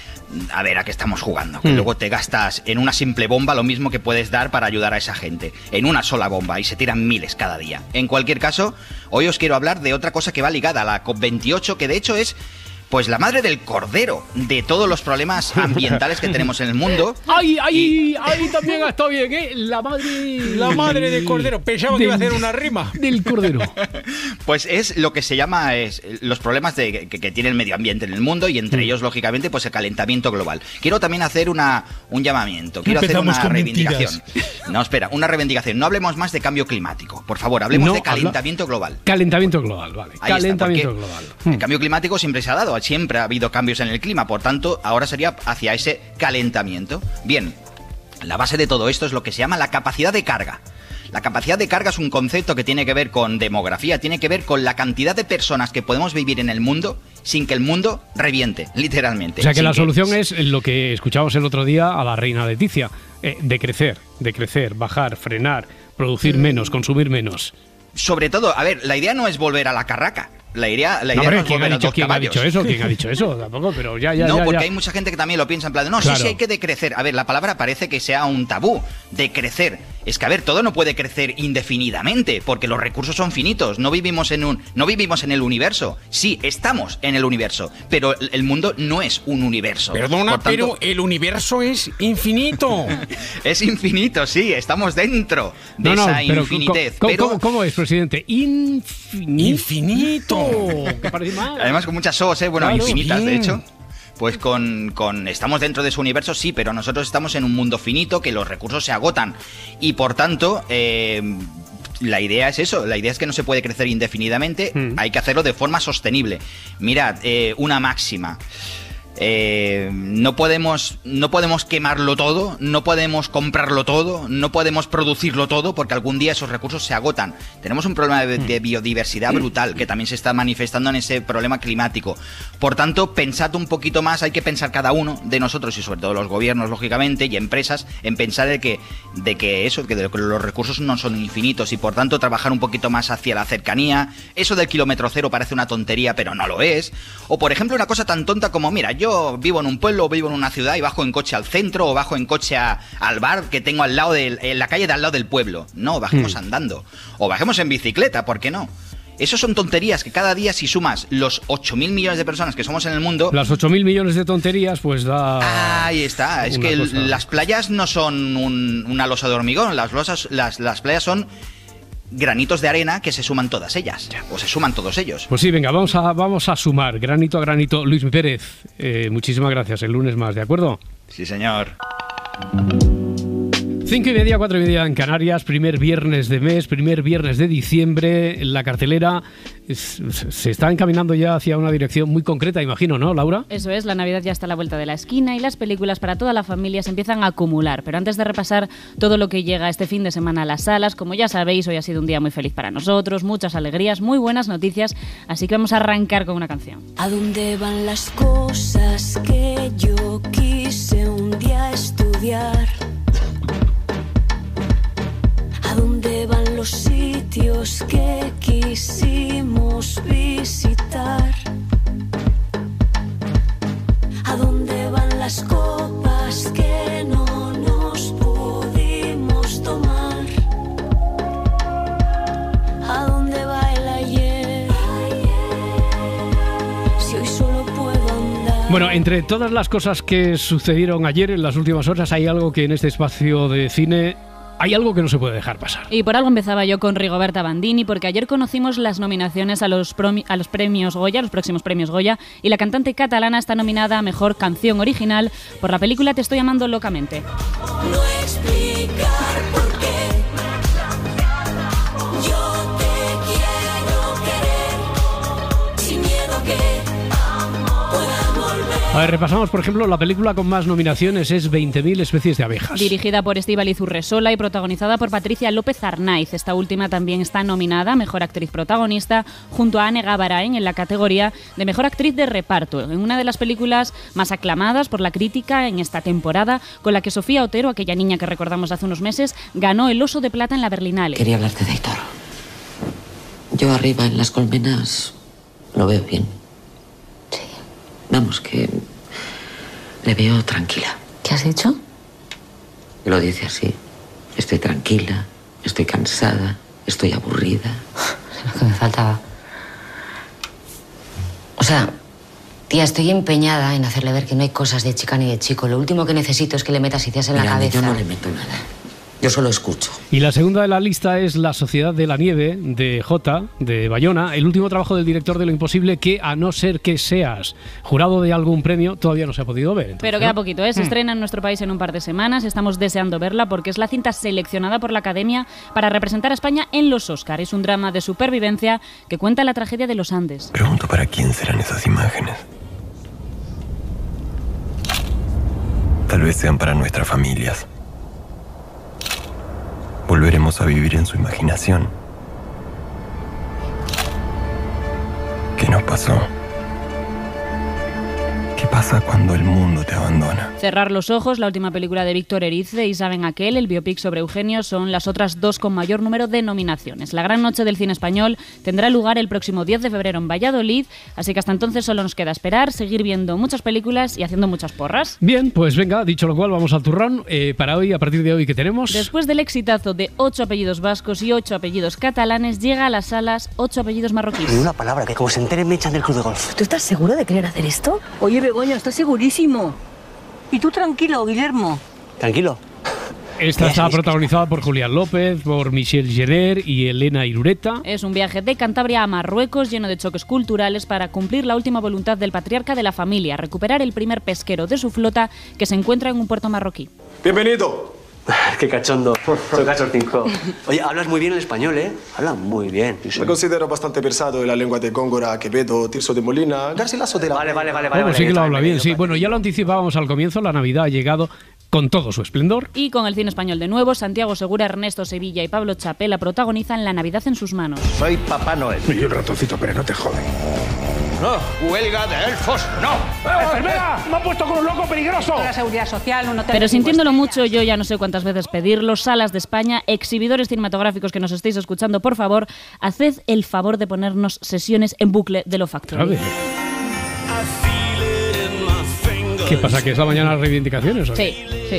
A ver, ¿a qué estamos jugando? Que mm. luego te gastas en una simple bomba lo mismo que puedes dar para ayudar a esa gente. En una sola bomba y se tiran miles cada día. En cualquier caso, hoy os quiero hablar de otra cosa que va ligada a la COP veintiocho, que de hecho es... pues la madre del cordero de todos los problemas ambientales que tenemos en el mundo. ¡Ay, ay, y... ay! También ha estado bien, ¿eh? La madre... La madre del cordero. Pensaba del, que iba a hacer una rima. Del cordero. Pues es lo que se llama es, los problemas de, que, que tiene el medio ambiente en el mundo y entre mm. ellos, lógicamente, pues el calentamiento global. Quiero también hacer una, un llamamiento. Quiero Empezamos hacer una reivindicación. Mentiras. No, espera, una reivindicación. No hablemos más de cambio climático. Por favor, hablemos no, de calentamiento habla... global. Calentamiento global, vale. Ahí calentamiento está, global. El cambio climático siempre se ha dado. Siempre ha habido cambios en el clima, por tanto, ahora sería hacia ese calentamiento. Bien, la base de todo esto es lo que se llama la capacidad de carga. La capacidad de carga es un concepto que tiene que ver con demografía, tiene que ver con la cantidad de personas que podemos vivir en el mundo sin que el mundo reviente, literalmente. O sea que la que... solución es lo que escuchábamos el otro día a la reina Leticia, eh, de crecer, de crecer, bajar, frenar, producir menos, consumir menos. Sobre todo, a ver, la idea no es volver a la carraca. La idea, la idea no, no es volver ha dicho, a dos ¿quién caballos. ha dicho eso? ¿Quién ha dicho eso? Tampoco, pero ya, ya, No, ya, porque ya. hay mucha gente que también lo piensa en plan de, no, claro. sí, sí hay que decrecer. A ver, la palabra parece que sea un tabú, decrecer. Es que, a ver, todo no puede crecer indefinidamente, porque los recursos son finitos. No vivimos en un, no vivimos en el universo. Sí, estamos en el universo, pero el mundo no es un universo. Perdona, tanto, pero el universo es infinito. Es infinito, sí, estamos dentro de no, no, esa pero infinitez. ¿cómo, pero... ¿cómo, ¿Cómo es, presidente? Infinito. Infinito. ¿Qué parece mal? Además con muchas os, ¿eh? Bueno, claro, infinitas, bien. de hecho. Pues con, con... Estamos dentro de su universo, sí, pero nosotros estamos en un mundo finito, que los recursos se agotan. Y por tanto, eh, la idea es eso. La idea es que no se puede crecer indefinidamente. Mm. Hay que hacerlo de forma sostenible. Mirad, eh, una máxima. Eh, no podemos no podemos quemarlo todo, no podemos comprarlo todo, no podemos producirlo todo, porque algún día esos recursos se agotan. Tenemos un problema de, de biodiversidad brutal que también se está manifestando en ese problema climático. Por tanto, pensad un poquito más, hay que pensar cada uno de nosotros y sobre todo los gobiernos, lógicamente, y empresas, en pensar de que, de que eso, que, de que los recursos no son infinitos y por tanto trabajar un poquito más hacia la cercanía. Eso del kilómetro cero parece una tontería, pero no lo es. O por ejemplo, una cosa tan tonta como, mira, yo yo vivo en un pueblo o vivo en una ciudad y bajo en coche al centro o bajo en coche a, al bar que tengo al lado de en la calle de al lado del pueblo. No, bajemos mm. andando. O bajemos en bicicleta, ¿por qué no? Eso son tonterías que cada día, si sumas los ocho mil millones de personas que somos en el mundo... Las ocho mil millones de tonterías, pues da... Ahí está. Es que el, las playas no son un, una losa de hormigón. Las, losas, las, las playas son granitos de arena que se suman todas ellas. O se suman todos ellos. Pues sí, venga, vamos a, vamos a sumar granito a granito. Luis Pérez, eh, muchísimas gracias. El lunes más, ¿de acuerdo? Sí, señor. Cinco y media, cuatro y media en Canarias, primer viernes de mes, primer viernes de diciembre. La cartelera es, se está encaminando ya hacia una dirección muy concreta, imagino, ¿no, Laura? Eso es, la Navidad ya está a la vuelta de la esquina y las películas para toda la familia se empiezan a acumular. Pero antes de repasar todo lo que llega este fin de semana a las salas, como ya sabéis, hoy ha sido un día muy feliz para nosotros, muchas alegrías, muy buenas noticias, así que vamos a arrancar con una canción. ¿A dónde van las cosas que yo quise un día estudiar? ¿A dónde van los sitios que quisimos visitar? ¿A dónde van las copas que no nos pudimos tomar? ¿A dónde va el ayer? Si hoy solo puedo andar. Bueno, entre todas las cosas que sucedieron ayer en las últimas horas hay algo que en este espacio de cine... Hay algo que no se puede dejar pasar. Y por algo empezaba yo con Rigoberta Bandini, porque ayer conocimos las nominaciones a los, promi- a los premios Goya, los próximos premios Goya, y la cantante catalana está nominada a Mejor Canción Original por la película Te estoy amando locamente. No explicar por qué yo te quiero querer, sin miedo que puedan volver. A ver, repasamos, por ejemplo, la película con más nominaciones es veinte mil especies de abejas. Dirigida por Estíbaliz Urresola y protagonizada por Patricia López Arnaiz. Esta última también está nominada a Mejor Actriz Protagonista junto a Ane Gabarain en la categoría de Mejor Actriz de Reparto, en una de las películas más aclamadas por la crítica en esta temporada, con la que Sofía Otero, aquella niña que recordamos hace unos meses, ganó el Oso de Plata en la Berlinale. Quería hablarte de Aitor. Yo arriba en las colmenas lo veo bien. Sí. Vamos, que le veo tranquila. ¿Qué has dicho? Lo dice así. Estoy tranquila, estoy cansada, estoy aburrida. Lo que me faltaba. O sea, tía, estoy empeñada en hacerle ver que no hay cosas de chica ni de chico. Lo último que necesito es que le metas ideas en la cabeza. Yo no le meto nada. Yo solo escucho. Y la segunda de la lista es La Sociedad de la Nieve, de Jota, de Bayona, el último trabajo del director de Lo Imposible que, a no ser que seas jurado de algún premio, todavía no se ha podido ver. Entonces, Pero queda ¿no? poquito, ¿eh? Se Mm. estrena en nuestro país en un par de semanas, estamos deseando verla porque es la cinta seleccionada por la Academia para representar a España en los Oscar. Es un drama de supervivencia que cuenta la tragedia de los Andes. Pregunto para quién serán esas imágenes. Tal vez sean para nuestras familias. Volveremos a vivir en su imaginación. ¿Qué nos pasó? ¿Qué pasa cuando el mundo te abandona? Cerrar los ojos, la última película de Víctor Erice, y Saben Aquel, el biopic sobre Eugenio, son las otras dos con mayor número de nominaciones. La gran noche del cine español tendrá lugar el próximo diez de febrero en Valladolid, así que hasta entonces solo nos queda esperar, seguir viendo muchas películas y haciendo muchas porras. Bien, pues venga, dicho lo cual, vamos al turrón. Eh, para hoy, a partir de hoy, ¿qué tenemos? Después del exitazo de ocho apellidos vascos y ocho apellidos catalanes, llega a las salas ocho apellidos marroquíes. Ni una palabra, que como se enteren me echan del club de golf. ¿Tú estás seguro de querer hacer esto? Oye, Begoña, estás segurísimo. Y tú tranquilo, Guillermo. Tranquilo. Esta está protagonizada por Julián López, por Michelle Jenner y Elena Irureta. Es un viaje de Cantabria a Marruecos lleno de choques culturales para cumplir la última voluntad del patriarca de la familia, recuperar el primer pesquero de su flota que se encuentra en un puerto marroquí. Bienvenido. Qué cachondo. Soy cachorcinco. Oye, hablas muy bien el español, ¿eh? Hablas muy bien. Me considero bastante versado en la lengua de Góngora, Quevedo, Tirso de Molina, Garcilaso de la... Vale, vale, vale. Bueno, vale, sí que lo vale, habla vale, bien, sí. vale. Bueno, ya lo anticipábamos al comienzo, la Navidad ha llegado con todo su esplendor. Y con el cine español de nuevo, Santiago Segura, Ernesto Sevilla y Pablo Chapela protagonizan La Navidad en sus manos. Soy Papá Noel. Y un ratoncito, pero no te jode. No, huelga de elfos, no. ¡Enfermera! ¡Me han puesto con un loco peligroso! La seguridad social, un hotel. Pero sintiéndolo mucho, yo ya no sé cuántas veces pedirlo. Salas de España, exhibidores cinematográficos que nos estéis escuchando, por favor, haced el favor de ponernos sesiones en bucle de Lo Factory. ¿Qué pasa? ¿Que es la mañana de reivindicaciones? ¿O? Sí, sí.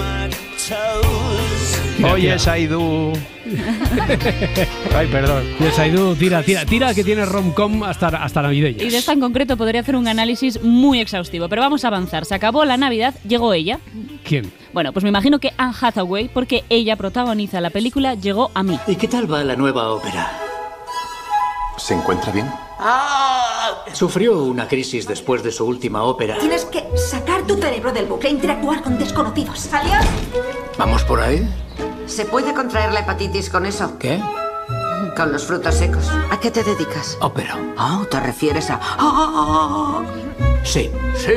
Oye, Saidu. Ay, perdón. Yes, Saidu, tira, tira, tira, que tiene rom-com hasta, hasta navideña. Y de esta en concreto podría hacer un análisis muy exhaustivo, pero vamos a avanzar. Se acabó la Navidad, llegó ella. ¿Quién? Bueno, pues me imagino que Anne Hathaway, porque ella protagoniza la película Llegó a mí. ¿Y qué tal va la nueva ópera? ¿Se encuentra bien? ¡Ah! Sufrió una crisis después de su última ópera. Tienes que sacar tu cerebro del bucle e interactuar con desconocidos. ¿Adiós? ¿Vamos por ahí? ¿Se puede contraer la hepatitis con eso? ¿Qué? Con los frutos secos. ¿A qué te dedicas? Ópera. Ah, ¿te refieres a...? ¡Ah! Sí. Sí.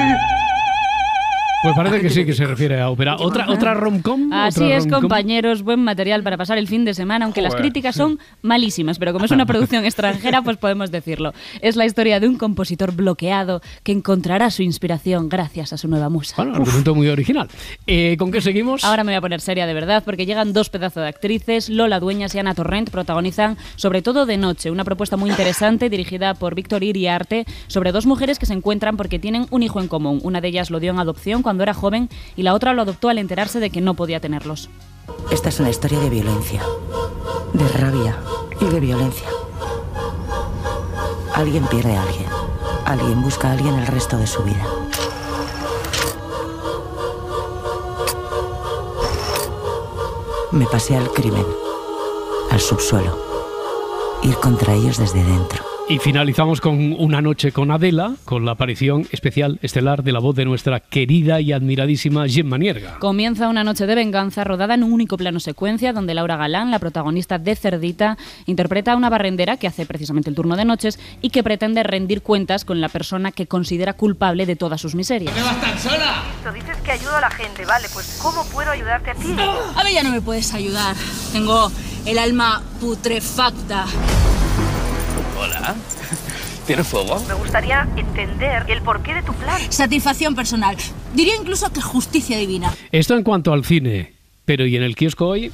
Pues parece que sí, que se refiere a ópera. ¿Otra, otra rom-com? Así ¿Otra es, rom-com? compañeros, buen material para pasar el fin de semana, aunque las Joder. críticas son malísimas, pero como es una producción extranjera, pues podemos decirlo. Es la historia de un compositor bloqueado que encontrará su inspiración gracias a su nueva musa. Bueno, argumento muy original. Eh, ¿Con qué seguimos? Ahora me voy a poner seria de verdad, porque llegan dos pedazos de actrices. Lola Dueñas y Ana Torrent protagonizan Sobre todo de noche, una propuesta muy interesante dirigida por Víctor Iriarte sobre dos mujeres que se encuentran porque tienen un hijo en común. Una de ellas lo dio en adopción cuando era joven y la otra lo adoptó al enterarse de que no podía tenerlos. Esta es una historia de violencia, de rabia y de violencia. Alguien pierde a alguien. Alguien busca a alguien el resto de su vida. Me pasé al crimen, al subsuelo. Ir contra ellos desde dentro. Y finalizamos con Una noche con Adela, con la aparición especial estelar de la voz de nuestra querida y admiradísima Gemma Nierga. Comienza una noche de venganza rodada en un único plano secuencia donde Laura Galán, la protagonista de Cerdita, interpreta a una barrendera que hace precisamente el turno de noches y que pretende rendir cuentas con la persona que considera culpable de todas sus miserias. ¿Qué vas tan sola? Tú dices que ayudo a la gente, vale, pues ¿cómo puedo ayudarte a ti? A mí ya no me puedes ayudar. Tengo el alma putrefacta. Hola. ¿Tienes fuego? Me gustaría entender el porqué de tu plan. Satisfacción personal. Diría incluso que justicia divina. Esto en cuanto al cine, pero ¿y en el kiosco hoy?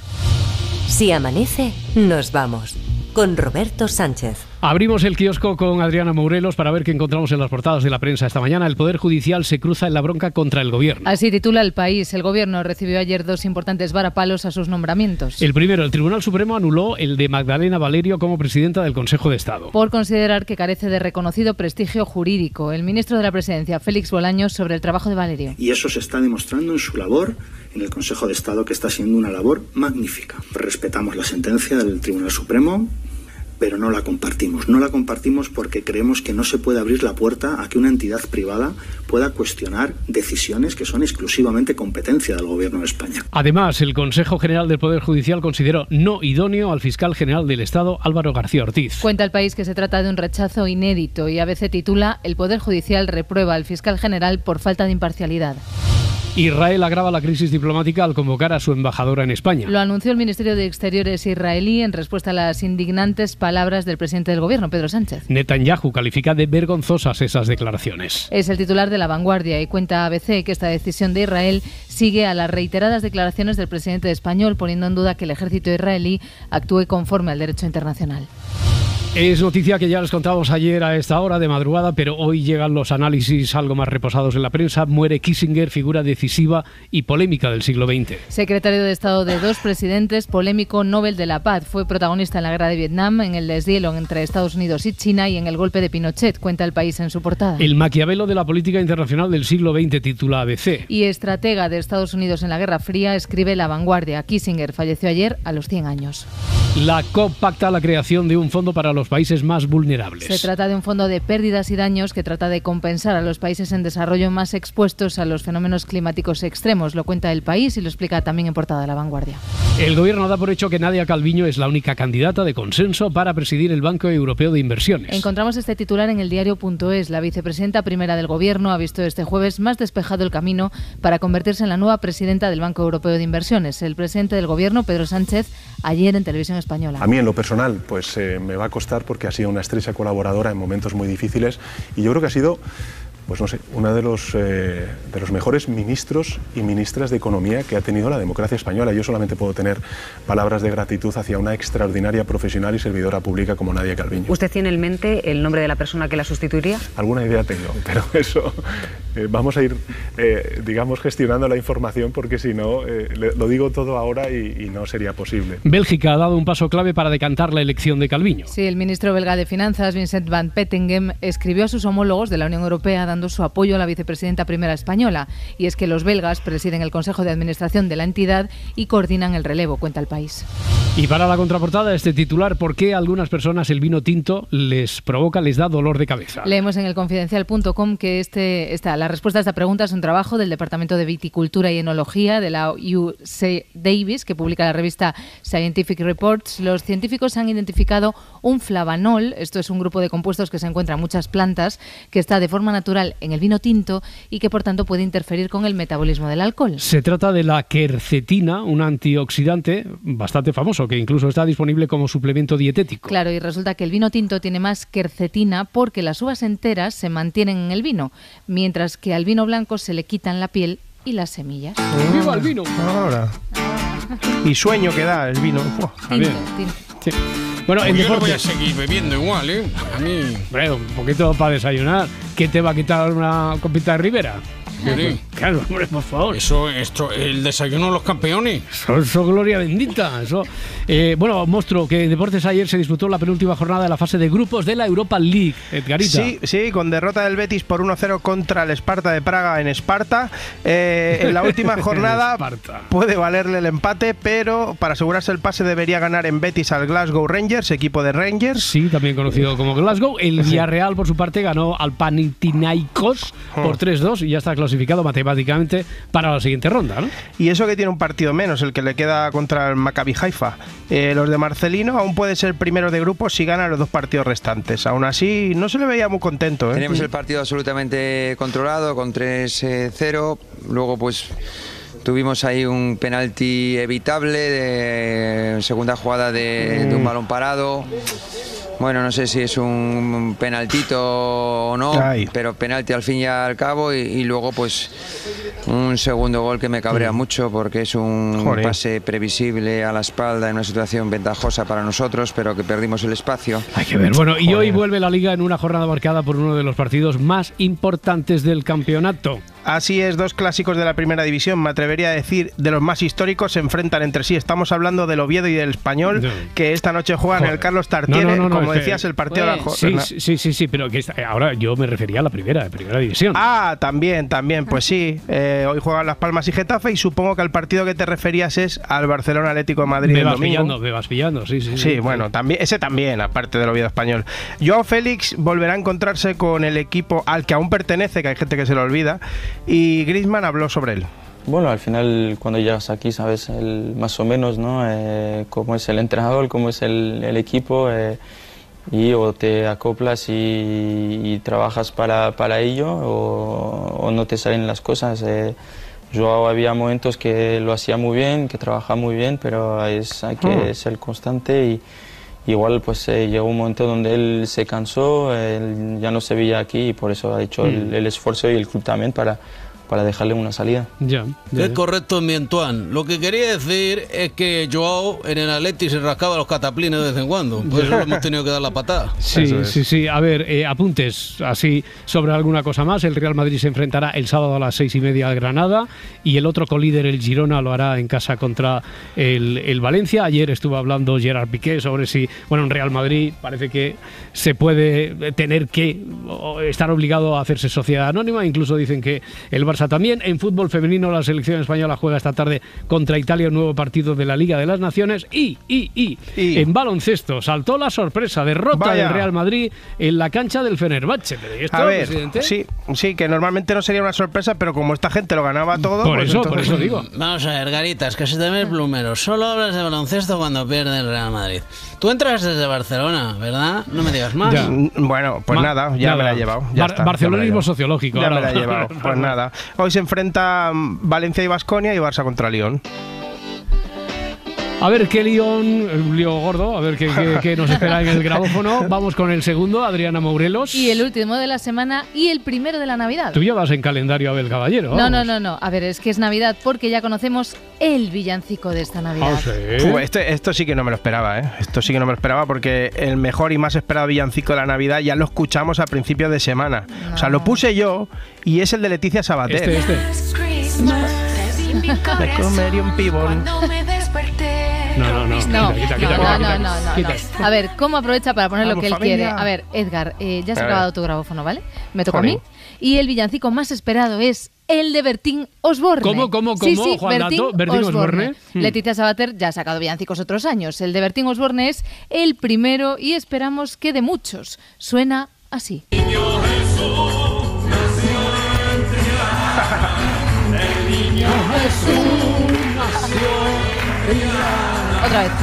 Si amanece, nos vamos. Con Roberto Sánchez. Abrimos el kiosco con Adriana Mourelos para ver qué encontramos en las portadas de la prensa esta mañana. El Poder Judicial se cruza en la bronca contra el Gobierno. Así titula El País. El Gobierno recibió ayer dos importantes varapalos a sus nombramientos. El primero, el Tribunal Supremo anuló el de Magdalena Valerio como presidenta del Consejo de Estado. Por considerar que carece de reconocido prestigio jurídico. El ministro de la Presidencia, Félix Bolaños, sobre el trabajo de Valerio. Y eso se está demostrando en su labor en el Consejo de Estado, que está siendo una labor magnífica. Respetamos la sentencia del Tribunal Supremo, pero no la compartimos. No la compartimos porque creemos que no se puede abrir la puerta a que una entidad privada pueda cuestionar decisiones que son exclusivamente competencia del Gobierno de España. Además, el Consejo General del Poder Judicial consideró no idóneo al fiscal general del Estado, Álvaro García Ortiz. Cuenta El País que se trata de un rechazo inédito y A B C titula El Poder Judicial reprueba al fiscal general por falta de imparcialidad. Israel agrava la crisis diplomática al convocar a su embajadora en España. Lo anunció el Ministerio de Exteriores israelí en respuesta a las indignantes palabras del presidente del Gobierno, Pedro Sánchez. Netanyahu califica de vergonzosas esas declaraciones. Es el titular de La Vanguardia y cuenta A B C que esta decisión de Israel sigue a las reiteradas declaraciones del presidente español, poniendo en duda que el ejército israelí actúe conforme al derecho internacional. Es noticia que ya les contábamos ayer a esta hora de madrugada, pero hoy llegan los análisis algo más reposados en la prensa. Muere Kissinger, figura decisiva y polémica del siglo veinte. Secretario de Estado de dos presidentes, polémico, Nobel de la Paz. Fue protagonista en la guerra de Vietnam, en el deshielo entre Estados Unidos y China y en el golpe de Pinochet, cuenta El País en su portada. El Maquiavelo de la política internacional del siglo veinte, titula A B C. Y estratega de Estados Unidos en la Guerra Fría, escribe La Vanguardia. Kissinger falleció ayer a los cien años. La COP pacta la creación de un fondo para los países más vulnerables. Se trata de un fondo de pérdidas y daños que trata de compensar a los países en desarrollo más expuestos a los fenómenos climáticos extremos. Lo cuenta El País y lo explica también en portada de La Vanguardia. El Gobierno da por hecho que Nadia Calviño es la única candidata de consenso para presidir el Banco Europeo de Inversiones. Encontramos este titular en eldiario punto es. La vicepresidenta primera del Gobierno ha visto este jueves más despejado el camino para convertirse en la nueva presidenta del Banco Europeo de Inversiones. El presidente del Gobierno, Pedro Sánchez, ayer en Televisión Española. A mí en lo personal pues eh, me va a costar porque ha sido una estrecha colaboradora en momentos muy difíciles y yo creo que ha sido pues no sé, uno de los, eh, de los mejores ministros y ministras de Economía que ha tenido la democracia española. Yo solamente puedo tener palabras de gratitud hacia una extraordinaria profesional y servidora pública como Nadia Calviño. ¿Usted tiene en mente el nombre de la persona que la sustituiría? Alguna idea tengo, pero eso eh, vamos a ir, eh, digamos, gestionando la información, porque si no, eh, lo digo todo ahora y, y no sería posible. Bélgica ha dado un paso clave para decantar la elección de Calviño. Sí, el ministro belga de Finanzas, Vincent Van Petegem, escribió a sus homólogos de la Unión Europea dando su apoyo a la vicepresidenta primera española. Y es que los belgas presiden el Consejo de Administración de la entidad y coordinan el relevo, cuenta El País. Y para la contraportada, este titular: ¿por qué a algunas personas el vino tinto les provoca, les da dolor de cabeza? Leemos en el confidencial punto com que este, esta, la respuesta a esta pregunta es un trabajo del Departamento de Viticultura y Enología de la U C Davis, que publica la revista Scientific Reports. Los científicos han identificado un flavanol, esto es un grupo de compuestos que se encuentra en muchas plantas, que está de forma natural en el vino tinto y que por tanto puede interferir con el metabolismo del alcohol. Se trata de la quercetina, un antioxidante bastante famoso que incluso está disponible como suplemento dietético. Claro, y resulta que el vino tinto tiene más quercetina porque las uvas enteras se mantienen en el vino, mientras que al vino blanco se le quitan la piel y las semillas. ¡Viva el vino! Ahora. Y sueño que da el vino. Tinto, tinto. Sí. Bueno, pues en yo deporte, no voy a seguir bebiendo igual, ¿eh? A mí... Hombre, un poquito para desayunar. ¿Qué te va a quitar una copita de Ribera? Sí. Claro, hombre, por favor. Eso, esto, el desayuno de los campeones. Eso, eso gloria bendita. Eso. Eh, bueno, monstruo, que en deportes ayer se disputó la penúltima jornada de la fase de grupos de la Europa League. Edgarita. Sí, sí, con derrota del Betis por uno cero contra el Esparta de Praga en Esparta. Eh, en la última jornada puede valerle el empate, pero para asegurarse el pase debería ganar en Betis al Glasgow Rangers, equipo de Rangers. Sí, también conocido como Glasgow. El Villarreal, por su parte, ganó al Panathinaikos por tres dos y ya está clasificado matemáticamente para la siguiente ronda, ¿no? Y eso que tiene un partido menos, el que le queda contra el Maccabi Haifa. Eh, los de Marcelino aún puede ser primero de grupo si gana los dos partidos restantes. Aún así, no se le veía muy contento, ¿eh? Teníamos el partido absolutamente controlado con tres cero. Luego, pues, tuvimos ahí un penalti evitable de segunda jugada de, de un balón parado. Bueno, no sé si es un penaltito o no, Ay. pero penalti al fin y al cabo, y, y luego pues un segundo gol que me cabrea mm. mucho porque es un Joder. pase previsible a la espalda en una situación ventajosa para nosotros, pero que perdimos el espacio. Hay que ver. Bueno, y Joder. hoy vuelve la Liga en una jornada marcada por uno de los partidos más importantes del campeonato. Así es, dos clásicos de la primera división, me atrevería a decir de los más históricos, se enfrentan entre sí. Estamos hablando del Oviedo y del Español, no. que esta noche juegan Joder. en el Carlos Tartiere, no, no, no, como no, decías, el partido de la jornada. Sí, sí, sí, sí, pero que está, ahora yo me refería a la primera, de primera división. Ah, también, también, pues sí. Eh, hoy juegan Las Palmas y Getafe, y supongo que el partido que te referías es al Barcelona Atlético de Madrid. Me el vas domingo. pillando, me vas pillando, sí, sí. Sí, sí bueno, sí. también, ese también, aparte del Oviedo Español. Joao Félix volverá a encontrarse con el equipo al que aún pertenece, que hay gente que se lo olvida, y Griezmann habló sobre él. Bueno, al final cuando llegas aquí sabes el, más o menos, ¿no? Eh, cómo es el entrenador, cómo es el, el equipo, eh, y o te acoplas y, y trabajas para, para ello o, o no te salen las cosas. Eh, yo había momentos que lo hacía muy bien, que trabajaba muy bien, pero es, hay que mm. ser constante y igual pues eh, llegó un momento donde él se cansó, él ya no se veía aquí y por eso ha hecho mm. el, el esfuerzo y el club también para para dejarle una salida. Ya, ya. Es correcto, mi Antoine. Lo que quería decir es que Joao en el Atleti se rascaba los cataplines de vez en cuando. Por eso hemos tenido que dar la patada. Sí, sí, sí. A ver, eh, apuntes así sobre alguna cosa más. El Real Madrid se enfrentará el sábado a las seis y media al Granada y el otro colíder, el Girona, lo hará en casa contra el, el Valencia. Ayer estuvo hablando Gerard Piqué sobre si, bueno, en Real Madrid parece que se puede tener que estar obligado a hacerse sociedad anónima. Incluso dicen que el Barça también. En fútbol femenino, la selección española juega esta tarde contra Italia, un nuevo partido de la Liga de las Naciones. Y, y, y, y. en baloncesto saltó la sorpresa, derrota Vaya. del Real Madrid en la cancha del Fenerbahce. ¿Esto, a ver, presidente? Sí, sí, que normalmente no sería una sorpresa, pero como esta gente lo ganaba todo... Por pues eso, entonces... por eso digo. Vamos a ver, Garitas, que se te ve el plumero. Solo hablas de baloncesto cuando pierde el Real Madrid. Tú entras desde Barcelona, ¿verdad? No me digas más. Ya. Bueno, pues Ma nada, ya nada. me la he llevado. Ya Bar está, barcelonismo ya sociológico. Ya ahora. me la he llevado, pues nada. Hoy se enfrentan Valencia y Baskonia y Barça contra Lyon. A ver qué lío, un lío gordo, a ver qué, qué, qué nos espera en el grabófono. Vamos con el segundo, Adriana Mourelos. Y el último de la semana y el primero de la Navidad. Tú ya vas en calendario Abel Caballero. No, no, no, no. A ver, es que es Navidad porque ya conocemos el villancico de esta Navidad. Ah, ¿sí? Uf, este, esto sí que no me lo esperaba, ¿eh? Esto sí que no me lo esperaba porque el mejor y más esperado villancico de la Navidad ya lo escuchamos a principios de semana. No. O sea, lo puse yo y es el de Leticia Sabater. Este, este. Me comería un pibón. No, no, no. No, quita, quita, no, quita, no, quita, no, no, no, quita. no. A ver, ¿cómo aprovecha para poner Vamos, lo que él familia. quiere? A ver, Edgar, eh, ya has A acabado ver. tu grabófono, ¿vale? Me toca Jolín. a mí. Y el villancico más esperado es el de Bertín Osborne. ¿Cómo, cómo, Sí, cómo, sí, Juan Bertín, Dato? Bertín Osborne. Osborne. Hmm. Leticia Sabater ya ha sacado villancicos otros años. El de Bertín Osborne es el primero y esperamos que de muchos. Suena así. Otra vez.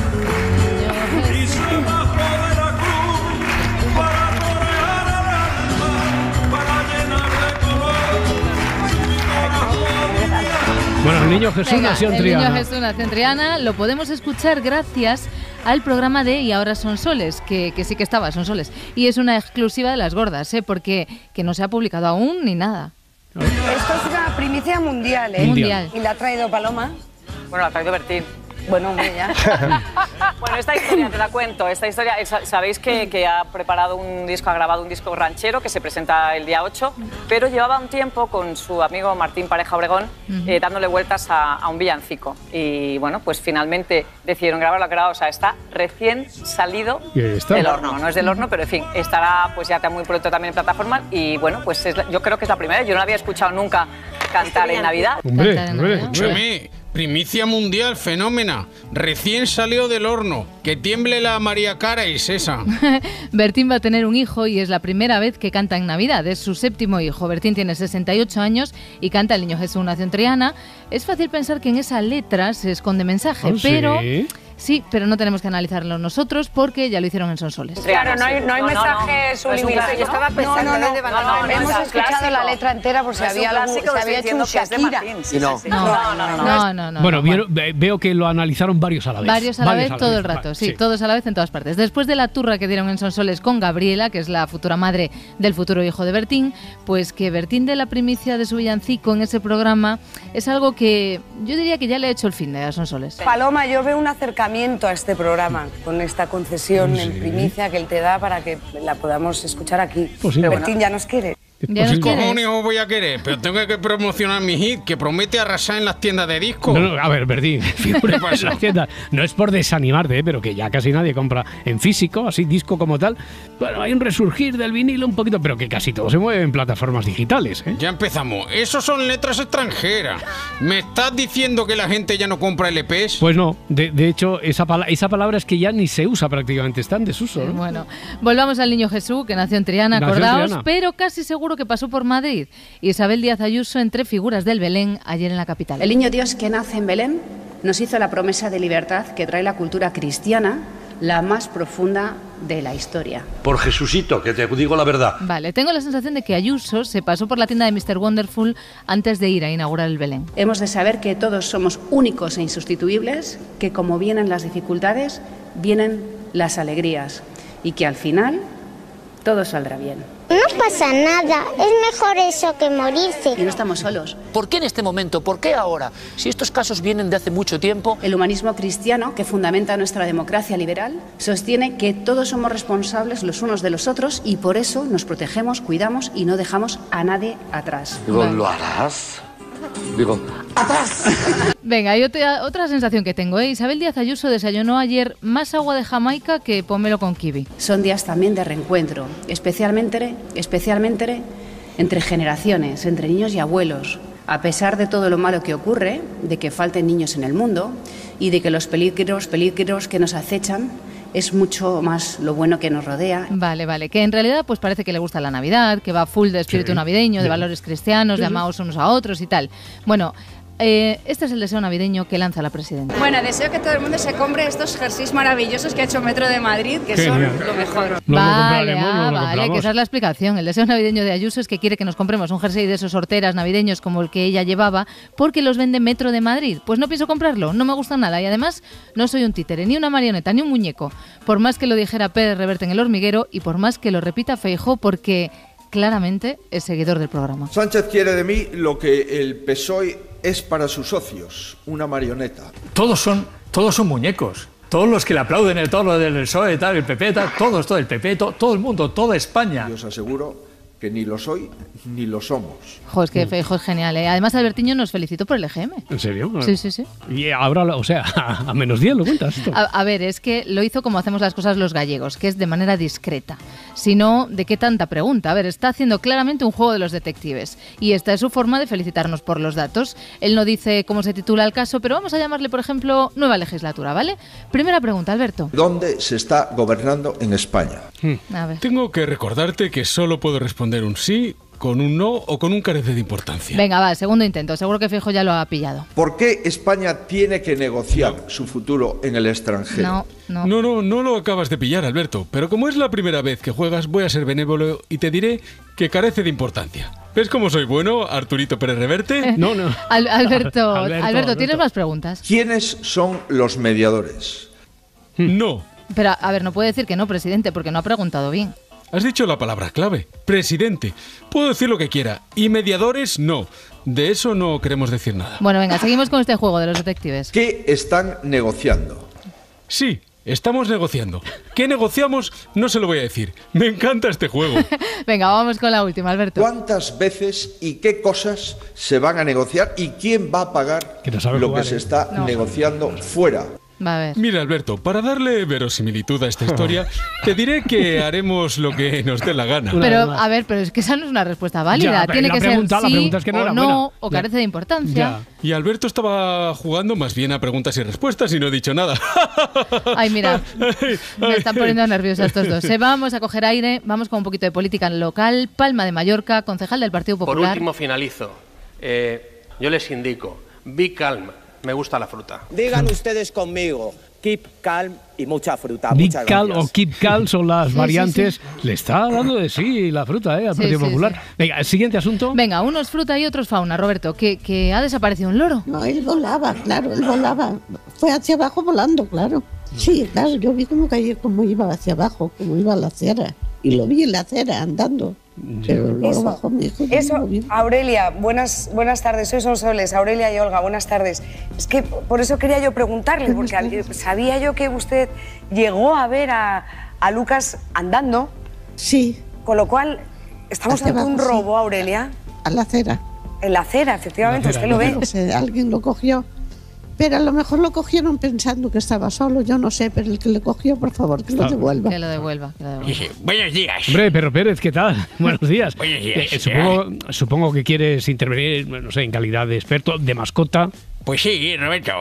Bueno, el niño Jesús Venga, nació en el Triana. niño Jesús nació en Triana. Lo podemos escuchar gracias al programa de Y ahora son soles, que, que sí que estaba, son soles. Y es una exclusiva de las gordas, ¿eh? Porque que no se ha publicado aún ni nada. Esto es una primicia mundial, ¿eh? Mundial. ¿Y la ha traído Paloma? Bueno, la ha traído Bertín. Bueno, hombre, ya. Bueno, esta historia, te la cuento. Esta historia, sabéis que, que ha preparado un disco, ha grabado un disco ranchero que se presenta el día ocho, pero llevaba un tiempo con su amigo Martín Pareja Obregón eh, dándole vueltas a, a un villancico. Y bueno, pues finalmente decidieron grabarlo, grabado, o sea, está recién salido está. del horno. No es del horno, pero en fin, estará pues ya muy pronto también en plataforma. Y bueno, pues es la, yo creo que es la primera. Yo no había escuchado nunca cantar en Navidad. Hombre, Cantar en hombre, Navidad. hombre. Chemi, primicia mundial, fenómena. Recién salió del horno. Que tiemble la María Cara y Sesa. Bertín va a tener un hijo y es la primera vez que canta en Navidad. Es su séptimo hijo. Bertín tiene sesenta y ocho años y canta El niño Jesús nació en Triana. Es fácil pensar que en esa letra se esconde mensaje, ¿Oh, pero... sí? Sí, pero no tenemos que analizarlo nosotros porque ya lo hicieron en Sonsoles. Claro, no hay, no hay No, no, no. mensaje subliminal. Yo estaba pensando no, no, en el de Van no, no, Damme, Hemos no, escuchado clásico. la letra entera por si No es un había, algún, clásico, si estoy había hecho un diciendo que es de Shakira. Martín, sí, Y no. sí, sí. No, no, no, no. No, no, no. Bueno, no, vieron- ve- veo que lo analizaron varios a la vez. Varios a la vez todo el rato, Vale, sí, todos a la vez en todas partes. Después de la turra que dieron en Sonsoles con Gabriela, que es la futura madre del futuro hijo de Bertín, pues que Bertín dé la primicia de su villancico en ese programa es algo que yo diría que ya le ha hecho el fin de a Sonsoles. Paloma, yo veo un acercamiento a este programa con esta concesión en Sí. primicia que él te da para que la podamos escuchar aquí. Pues sí. Pero Bertín ya nos quiere. Ya nos Pues sí. quieres. ¿Cómo no voy a querer? Pero tengo que promocionar mi hit que promete arrasar en las tiendas de disco. No, no, a ver, Bertín, figura ¿Qué pasa? en las tiendas. No es por desanimarte, ¿eh? Pero que ya casi nadie compra en físico, así disco como tal. Bueno, hay un resurgir del vinilo un poquito, pero que casi todo se mueve en plataformas digitales, ¿eh? Ya empezamos. Esos son letras extranjeras. ¿Me estás diciendo que la gente ya no compra L Pes? Pues no, de, de hecho, esa, pala- esa palabra es que ya ni se usa prácticamente, está en desuso, ¿no? Bueno, volvamos al niño Jesús, que nació en Triana, Nació en acordaos, Triana. pero casi seguro que pasó por Madrid. Isabel Díaz Ayuso entre figuras del Belén ayer en la capital. El niño Dios que nace en Belén nos hizo la promesa de libertad que trae la cultura cristiana, la más profunda de la historia. Por Jesucito, que te digo la verdad. Vale, tengo la sensación de que Ayuso se pasó por la tienda de mister Wonderful antes de ir a inaugurar el Belén. Hemos de saber que todos somos únicos e insustituibles, que como vienen las dificultades, vienen las alegrías y que al final todo saldrá bien. No pasa nada, es mejor eso que morirse. Y no estamos solos. ¿Por qué en este momento? ¿Por qué ahora? Si estos casos vienen de hace mucho tiempo. El humanismo cristiano, que fundamenta nuestra democracia liberal, sostiene que todos somos responsables los unos de los otros y por eso nos protegemos, cuidamos y no dejamos a nadie atrás. Digo, ¿lo harás? Digo, ¡atrás! Venga, hay otra, otra sensación que tengo, ¿eh? Isabel Díaz Ayuso desayunó ayer más agua de Jamaica que pomelo con kiwi. Son días también de reencuentro, especialmente, especialmente entre generaciones, entre niños y abuelos. A pesar de todo lo malo que ocurre, de que falten niños en el mundo y de que los peligros, peligros que nos acechan, es mucho más lo bueno que nos rodea. Vale, vale, que en realidad pues parece que le gusta la Navidad, que va full de espíritu Sí. navideño, de Sí. valores cristianos, Sí, de sí. amaos unos a otros y tal. Bueno, eh, este es el deseo navideño que lanza la presidenta. Bueno, deseo que todo el mundo se compre estos jerseys maravillosos que ha hecho Metro de Madrid, que Genial. son lo mejor. No lo Vale, compraremos, no ah, lo vale, Vale, vamos. que esa es la explicación. El deseo navideño de Ayuso es que quiere que nos compremos un jersey de esos horteras navideños como el que ella llevaba, porque los vende Metro de Madrid. Pues no pienso comprarlo, no me gusta nada y además no soy un títere, ni una marioneta, ni un muñeco. Por más que lo dijera Pérez Reverte en El Hormiguero y por más que lo repita Feijóo, porque claramente es seguidor del programa. Sánchez quiere de mí lo que el P S O E es para sus socios, una marioneta. Todos son, todos son muñecos. Todos los que le aplauden el todo lo del P S O E, tal, el P P, tal, todos, todo el P P, to, todo el mundo, toda España. Y os aseguro que ni lo soy ni lo somos. Jo, es que Feijóo es genial, ¿eh? Además, Albertiño nos felicitó por el E G M. ¿En serio? Sí, sí, sí. Y ahora, o sea, a menos diez lo cuentas esto. A, a ver, es que lo hizo como hacemos las cosas los gallegos, que es de manera discreta. Si no, ¿de qué tanta pregunta? A ver, está haciendo claramente un juego de los detectives. Y esta es su forma de felicitarnos por los datos. Él no dice cómo se titula el caso, pero vamos a llamarle, por ejemplo, nueva legislatura, ¿vale? Primera pregunta, Alberto. ¿Dónde se está gobernando en España? A ver. Tengo que recordarte que solo puedo responder un sí, con un no o con un carece de importancia. Venga, va, segundo intento. Seguro que Feijóo ya lo ha pillado. ¿Por qué España tiene que negociar no. su futuro en el extranjero? No, no. No, no, no lo acabas de pillar, Alberto. Pero como es la primera vez que juegas, voy a ser benévolo y te diré que carece de importancia. ¿Ves cómo soy bueno, Arturito Pérez Reverte? No, no. Al- Alberto, Alberto, Alberto, ¿tienes más preguntas? ¿Quiénes son los mediadores? No. Pero, a ver, no puede decir que no, presidente, porque no ha preguntado bien. Has dicho la palabra clave, presidente. Puedo decir lo que quiera. Y mediadores, no. De eso no queremos decir nada. Bueno, venga, seguimos con este juego de los detectives. ¿Qué están negociando? Sí, estamos negociando. ¿Qué negociamos? No se lo voy a decir. Me encanta este juego. Venga, vamos con la última, Alberto. ¿Cuántas veces y qué cosas se van a negociar y quién va a pagar Que no sabe lo jugar, que ¿eh? se está No. negociando fuera? Va a ver. Mira, Alberto, para darle verosimilitud a esta historia, te diré que haremos lo que nos dé la gana. Pero, a ver, pero es que esa no es una respuesta válida. Ya, pero Tiene la que pregunta- ser la sí pregunta es que no o era no, buena. o Ya. carece de importancia. Y Alberto estaba jugando más bien a preguntas y respuestas y no he dicho nada. Ay, mira, me están poniendo nerviosa estos dos. Se vamos a coger aire, vamos con un poquito de política local. Palma de Mallorca, concejal del Partido Por Popular. último, finalizo. Eh, yo les indico, be calm, me gusta la fruta. Digan ustedes conmigo, keep calm y mucha fruta. Big Muchas Cal gracias. o Keep Cal son las Sí, sí, variantes. sí. Le está dando de sí la fruta ¿eh? al Sí, Partido sí, Popular. sí. Venga, el siguiente asunto. Venga, unos fruta y otros fauna, Roberto, que, que ha desaparecido un loro. No, él volaba, claro, él volaba. Fue hacia abajo volando, claro. Sí, claro, yo vi cómo caía, cómo iba hacia abajo, cómo iba a la acera. Y lo vi en la acera andando. Pero luego Eso, bajó, me dijo, eso, "No, bien". Aurelia, buenas, buenas tardes, soy Sonsoles, Aurelia y Olga, buenas tardes. Es que por eso quería yo preguntarle, porque hab- sabía yo que usted llegó a ver a, a Lucas andando. Sí. Con lo cual, ¿estamos Hacia ante un abajo, sí. robo, Aurelia? A la acera. En la acera, efectivamente, usted lo ve. No sé, alguien lo cogió. Pero a lo mejor lo cogieron pensando que estaba solo, yo no sé, pero el que lo cogió, por favor, que lo Está- devuelva. Que lo devuelva, que lo devuelva. Buenos días. Hombre, Perro Pérez, ¿qué tal? Buenos días. Buenos días. Eh, supongo, supongo que quieres intervenir, no sé, en calidad de experto, de mascota. Pues sí, Roberto.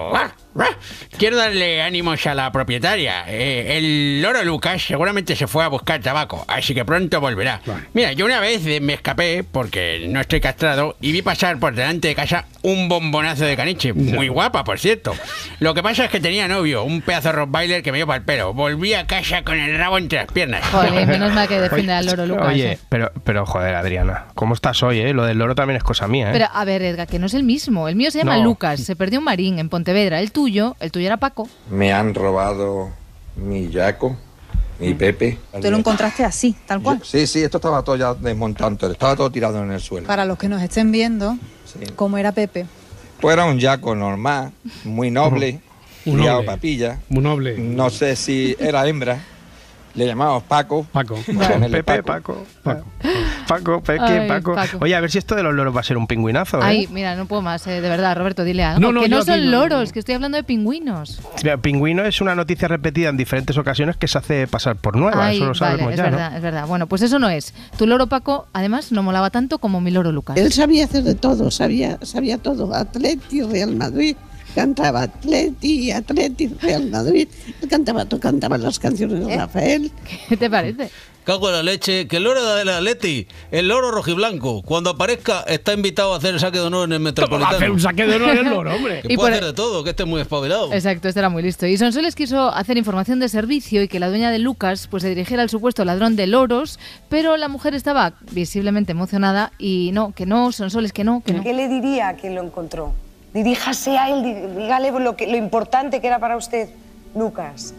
Quiero darle ánimos a la propietaria. Eh, el loro Lucas seguramente se fue a buscar tabaco, así que pronto volverá. Mira, yo una vez eh, me escapé, porque no estoy castrado, y vi pasar por delante de casa un bombonazo de caniche. Muy guapa, por cierto. Lo que pasa es que tenía novio, un pedazo de rottweiler que me dio para el pelo. Volví a casa con el rabo entre las piernas. Joder, menos mal que defiende al loro Lucas. Oye, eh. pero, pero joder, Adriana, ¿cómo estás hoy, eh? Lo del loro también es cosa mía, ¿eh? Pero, a ver, Edgar, que no es el mismo. El mío se llama No. Lucas, se perdió en Marín, en Pontevedra. El tuyo, el tuyo era Paco. Me han robado mi Jaco, mi Pepe. Tú lo encontraste así, tal cual. Sí, sí, esto estaba todo ya desmontado, estaba todo tirado en el suelo. Para los que nos estén viendo, cómo era Pepe. Pues era un Jaco normal, muy noble, Un criado noble. papilla. Muy noble. No sé si era hembra. Le llamamos Paco. Paco. Pepe, Paco. Paco. Paco, Pepe, Ay, Paco. Paco. Oye, a ver si esto de los loros va a ser un pingüinazo, ¿eh? Ay, mira, no puedo más, eh, de verdad, Roberto, dile algo. No, no, que yo no aquí son no- loros, que estoy hablando de pingüinos. Mira, pingüino es una noticia repetida en diferentes ocasiones que se hace pasar por nueva, Ay, eso lo sabemos vale, es ya, verdad, es verdad. Bueno, pues eso no es. Tu loro Paco, además, no molaba tanto como mi loro Lucas. Él sabía hacer de todo, sabía, sabía todo. Atleti, Real Madrid, Cantaba Atleti, Atleti, Real Madrid. Él cantaba, tú cantabas las canciones de ¿Eh? Rafael. ¿Qué te parece? Cago en la leche, que el loro del Atleti, el loro rojiblanco, cuando aparezca está invitado a hacer el saque de honor en el Metropolitano. ¿Cómo va a hacer un saque de honor el loro, hombre? Que Y puede por- hacer de todo, que esté muy espabilado. Exacto, este era muy listo. Y Sonsoles quiso hacer información de servicio y que la dueña de Lucas pues se dirigiera al supuesto ladrón de loros, pero la mujer estaba visiblemente emocionada y no, que no, Sonsoles, que no, que no. ¿Qué le diría a quien lo encontró? Diríjase a él, dí- dígale lo, que, lo importante que era para usted, Lucas.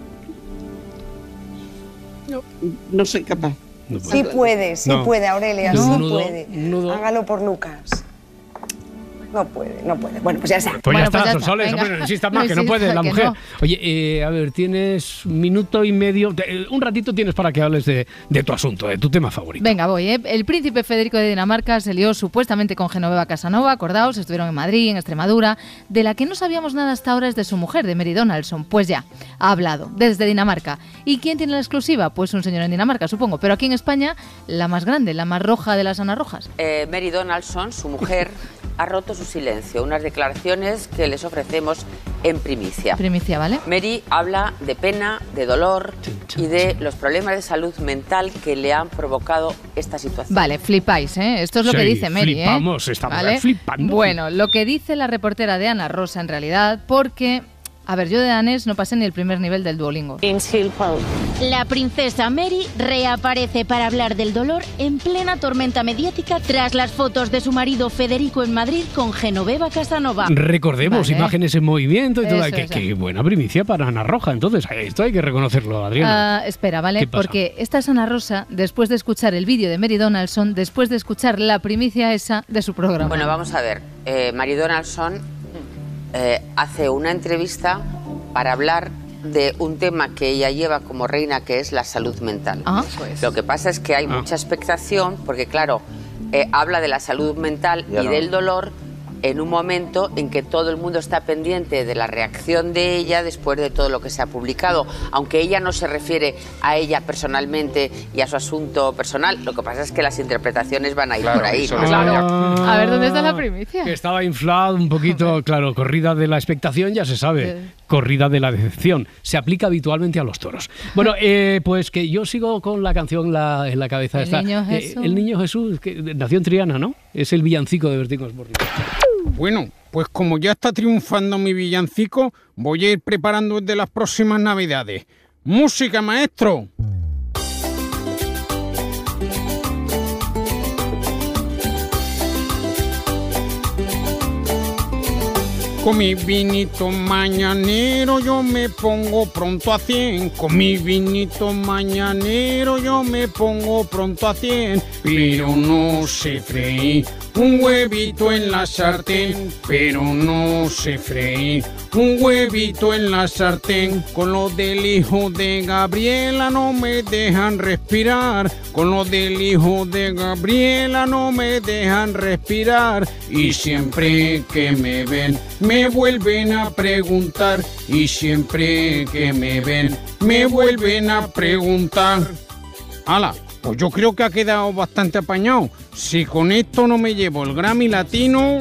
No, no soy capaz. No Sí puede, sí No. puede, Aurelia, No. sí Un nudo, puede. un nudo. Hágalo por Lucas. No puede, no puede. Bueno, pues ya está. Pues Bueno, ya está, pues ya está, Sonsoles, venga. hombre, no insistas No más, que no insistas, puede la que mujer. no. Oye, eh, a ver, tienes minuto y medio, te- un ratito tienes para que hables de, de tu asunto, de tu tema favorito. Venga, voy. ¿eh? El príncipe Federico de Dinamarca se lió supuestamente con Genoveva Casanova, acordaos, estuvieron en Madrid, en Extremadura. De la que no sabíamos nada hasta ahora es de su mujer, de Mary Donaldson. Pues ya, ha hablado, desde Dinamarca. ¿Y quién tiene la exclusiva? Pues un señor en Dinamarca, supongo. Pero aquí en España, la más grande, la más roja de las Ana Rojas. Eh, Mary Donaldson, su mujer, ha roto su silencio. Unas declaraciones que les ofrecemos en primicia. Primicia, ¿vale? Mary habla de pena, de dolor y de los problemas de salud mental que le han provocado esta situación. Vale, flipáis, ¿eh? Esto es lo Sí, que dice Mary, ¿eh? flipamos, esta mujer flipando. Bueno, lo que dice la reportera de Ana Rosa en realidad, porque... A ver, yo de danés no pasé ni el primer nivel del Duolingo. La princesa Mary reaparece para hablar del dolor en plena tormenta mediática tras las fotos de su marido Federico en Madrid con Genoveva Casanova. Recordemos, Vale. imágenes en movimiento y todo. Eso, Qué, eso. qué buena primicia para Ana Roja. Entonces, esto hay que reconocerlo, Adriana. Ah, espera, ¿vale? ¿Qué pasa? Porque esta es Ana Rosa después de escuchar el vídeo de Mary Donaldson, después de escuchar la primicia esa de su programa. Bueno, vamos a ver. Eh, Mary Donaldson eh, hace una entrevista para hablar de un tema que ella lleva como reina, que es la salud mental. Ah. Lo que pasa es que hay Ah. mucha expectación, porque claro, eh, habla de la salud mental Ya y no. del dolor en un momento en que todo el mundo está pendiente de la reacción de ella después de todo lo que se ha publicado. Aunque ella no se refiere a ella personalmente y a su asunto personal, lo que pasa es que las interpretaciones van a ir Claro, por ahí. eso ¿no? es Ah. A ver, ¿dónde está la primicia? Que estaba inflado un poquito, claro, corrida de la expectación, ya se sabe, Sí. corrida de la decepción. Se aplica habitualmente a los toros. Bueno, eh, pues que yo sigo con la canción la- en la cabeza. El esta. niño Eh, Jesús. el niño Jesús, que nació en Triana, ¿no? Es el villancico de Bertín Osborne. Bueno, pues como ya está triunfando mi villancico, voy a ir preparando el de las próximas navidades. ¡Música, maestro! Con mi vinito mañanero yo me pongo pronto a cien. Con mi vinito mañanero yo me pongo pronto a cien. Pero no sé freír un huevito en la sartén. Pero no sé freír un huevito en la sartén. Con lo del hijo de Gabriela no me dejan respirar. Con lo del hijo de Gabriela no me dejan respirar. Y siempre que me ven me vuelven a preguntar. Y siempre que me ven me vuelven a preguntar. ¡Hala! Pues yo creo que ha quedado bastante apañado. Si con esto no me llevo el Grammy Latino...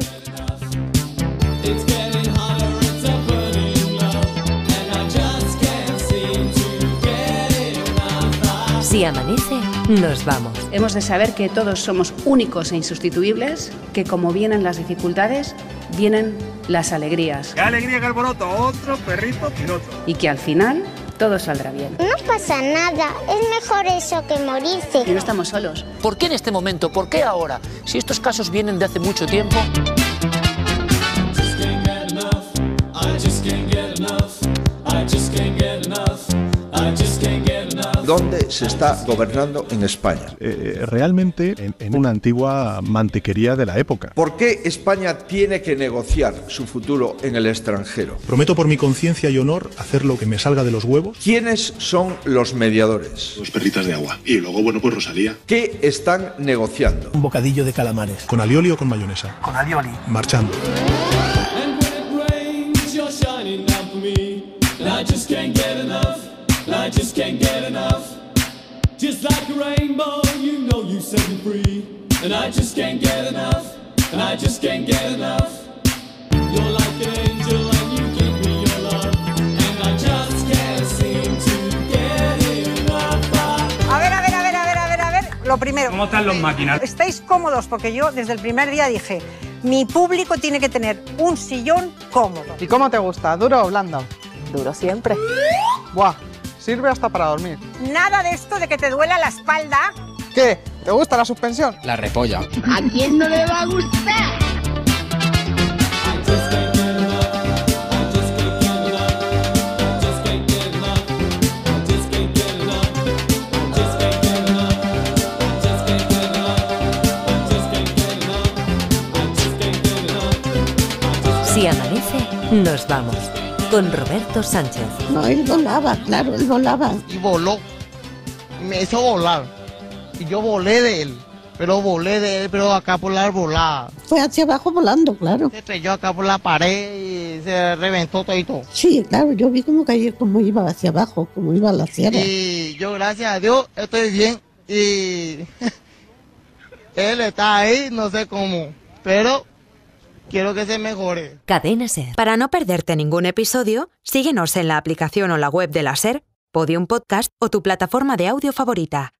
Si amanece, nos vamos. Hemos de saber que todos somos únicos e insustituibles, que como vienen las dificultades, vienen las alegrías. ¡Qué alegría, qué alboroto! Otro perrito piloto. Y que al final todo saldrá bien. No pasa nada, es mejor eso que morirse. Y no estamos solos. ¿Por qué en este momento? ¿Por qué ahora? Si estos casos vienen de hace mucho tiempo. ¿Dónde se está gobernando en España? Eh, realmente en, en una antigua mantequería de la época. ¿Por qué España tiene que negociar su futuro en el extranjero? Prometo por mi conciencia y honor hacer lo que me salga de los huevos. ¿Quiénes son los mediadores? Dos perritas de agua. Y luego, bueno, pues Rosalía. ¿Qué están negociando? Un bocadillo de calamares. ¿Con alioli o con mayonesa? Con alioli. Marchando. I just can't get enough. Just like a rainbow, you know you set me free. And I just can't get enough. And I just can't get enough. You're like an angel and you give me your love, and I just can't seem to get enough. A ver, a ver, a ver, a ver, a ver, a ver. Lo primero. ¿Cómo están los máquinas? ¿Estáis cómodos? Porque yo desde el primer día dije, mi público tiene que tener un sillón cómodo. ¿Y cómo te gusta? ¿Duro o blando? Duro siempre. Buah, sirve hasta para dormir. Nada de esto de que te duela la espalda. ¿Qué? ¿Te gusta la suspensión? La repolla. ¿A quién no le va a gustar? Si amanece, nos vamos. Con Roberto Sánchez. No, él volaba, claro, él volaba. Y voló. Y me hizo volar. Y yo volé de él. Pero volé de él, pero acá por la volada. Fue hacia abajo volando, claro. Se estrelló acá por la pared y se reventó todo y todo. Sí, claro, yo vi cómo cayó, cómo iba hacia abajo, cómo iba a la sierra. Y yo, gracias a Dios, estoy bien. Y él está ahí, no sé cómo. Pero quiero que se mejore. Cadena SER. Para no perderte ningún episodio, síguenos en la aplicación o la web de la SER, Podium Podcast o tu plataforma de audio favorita.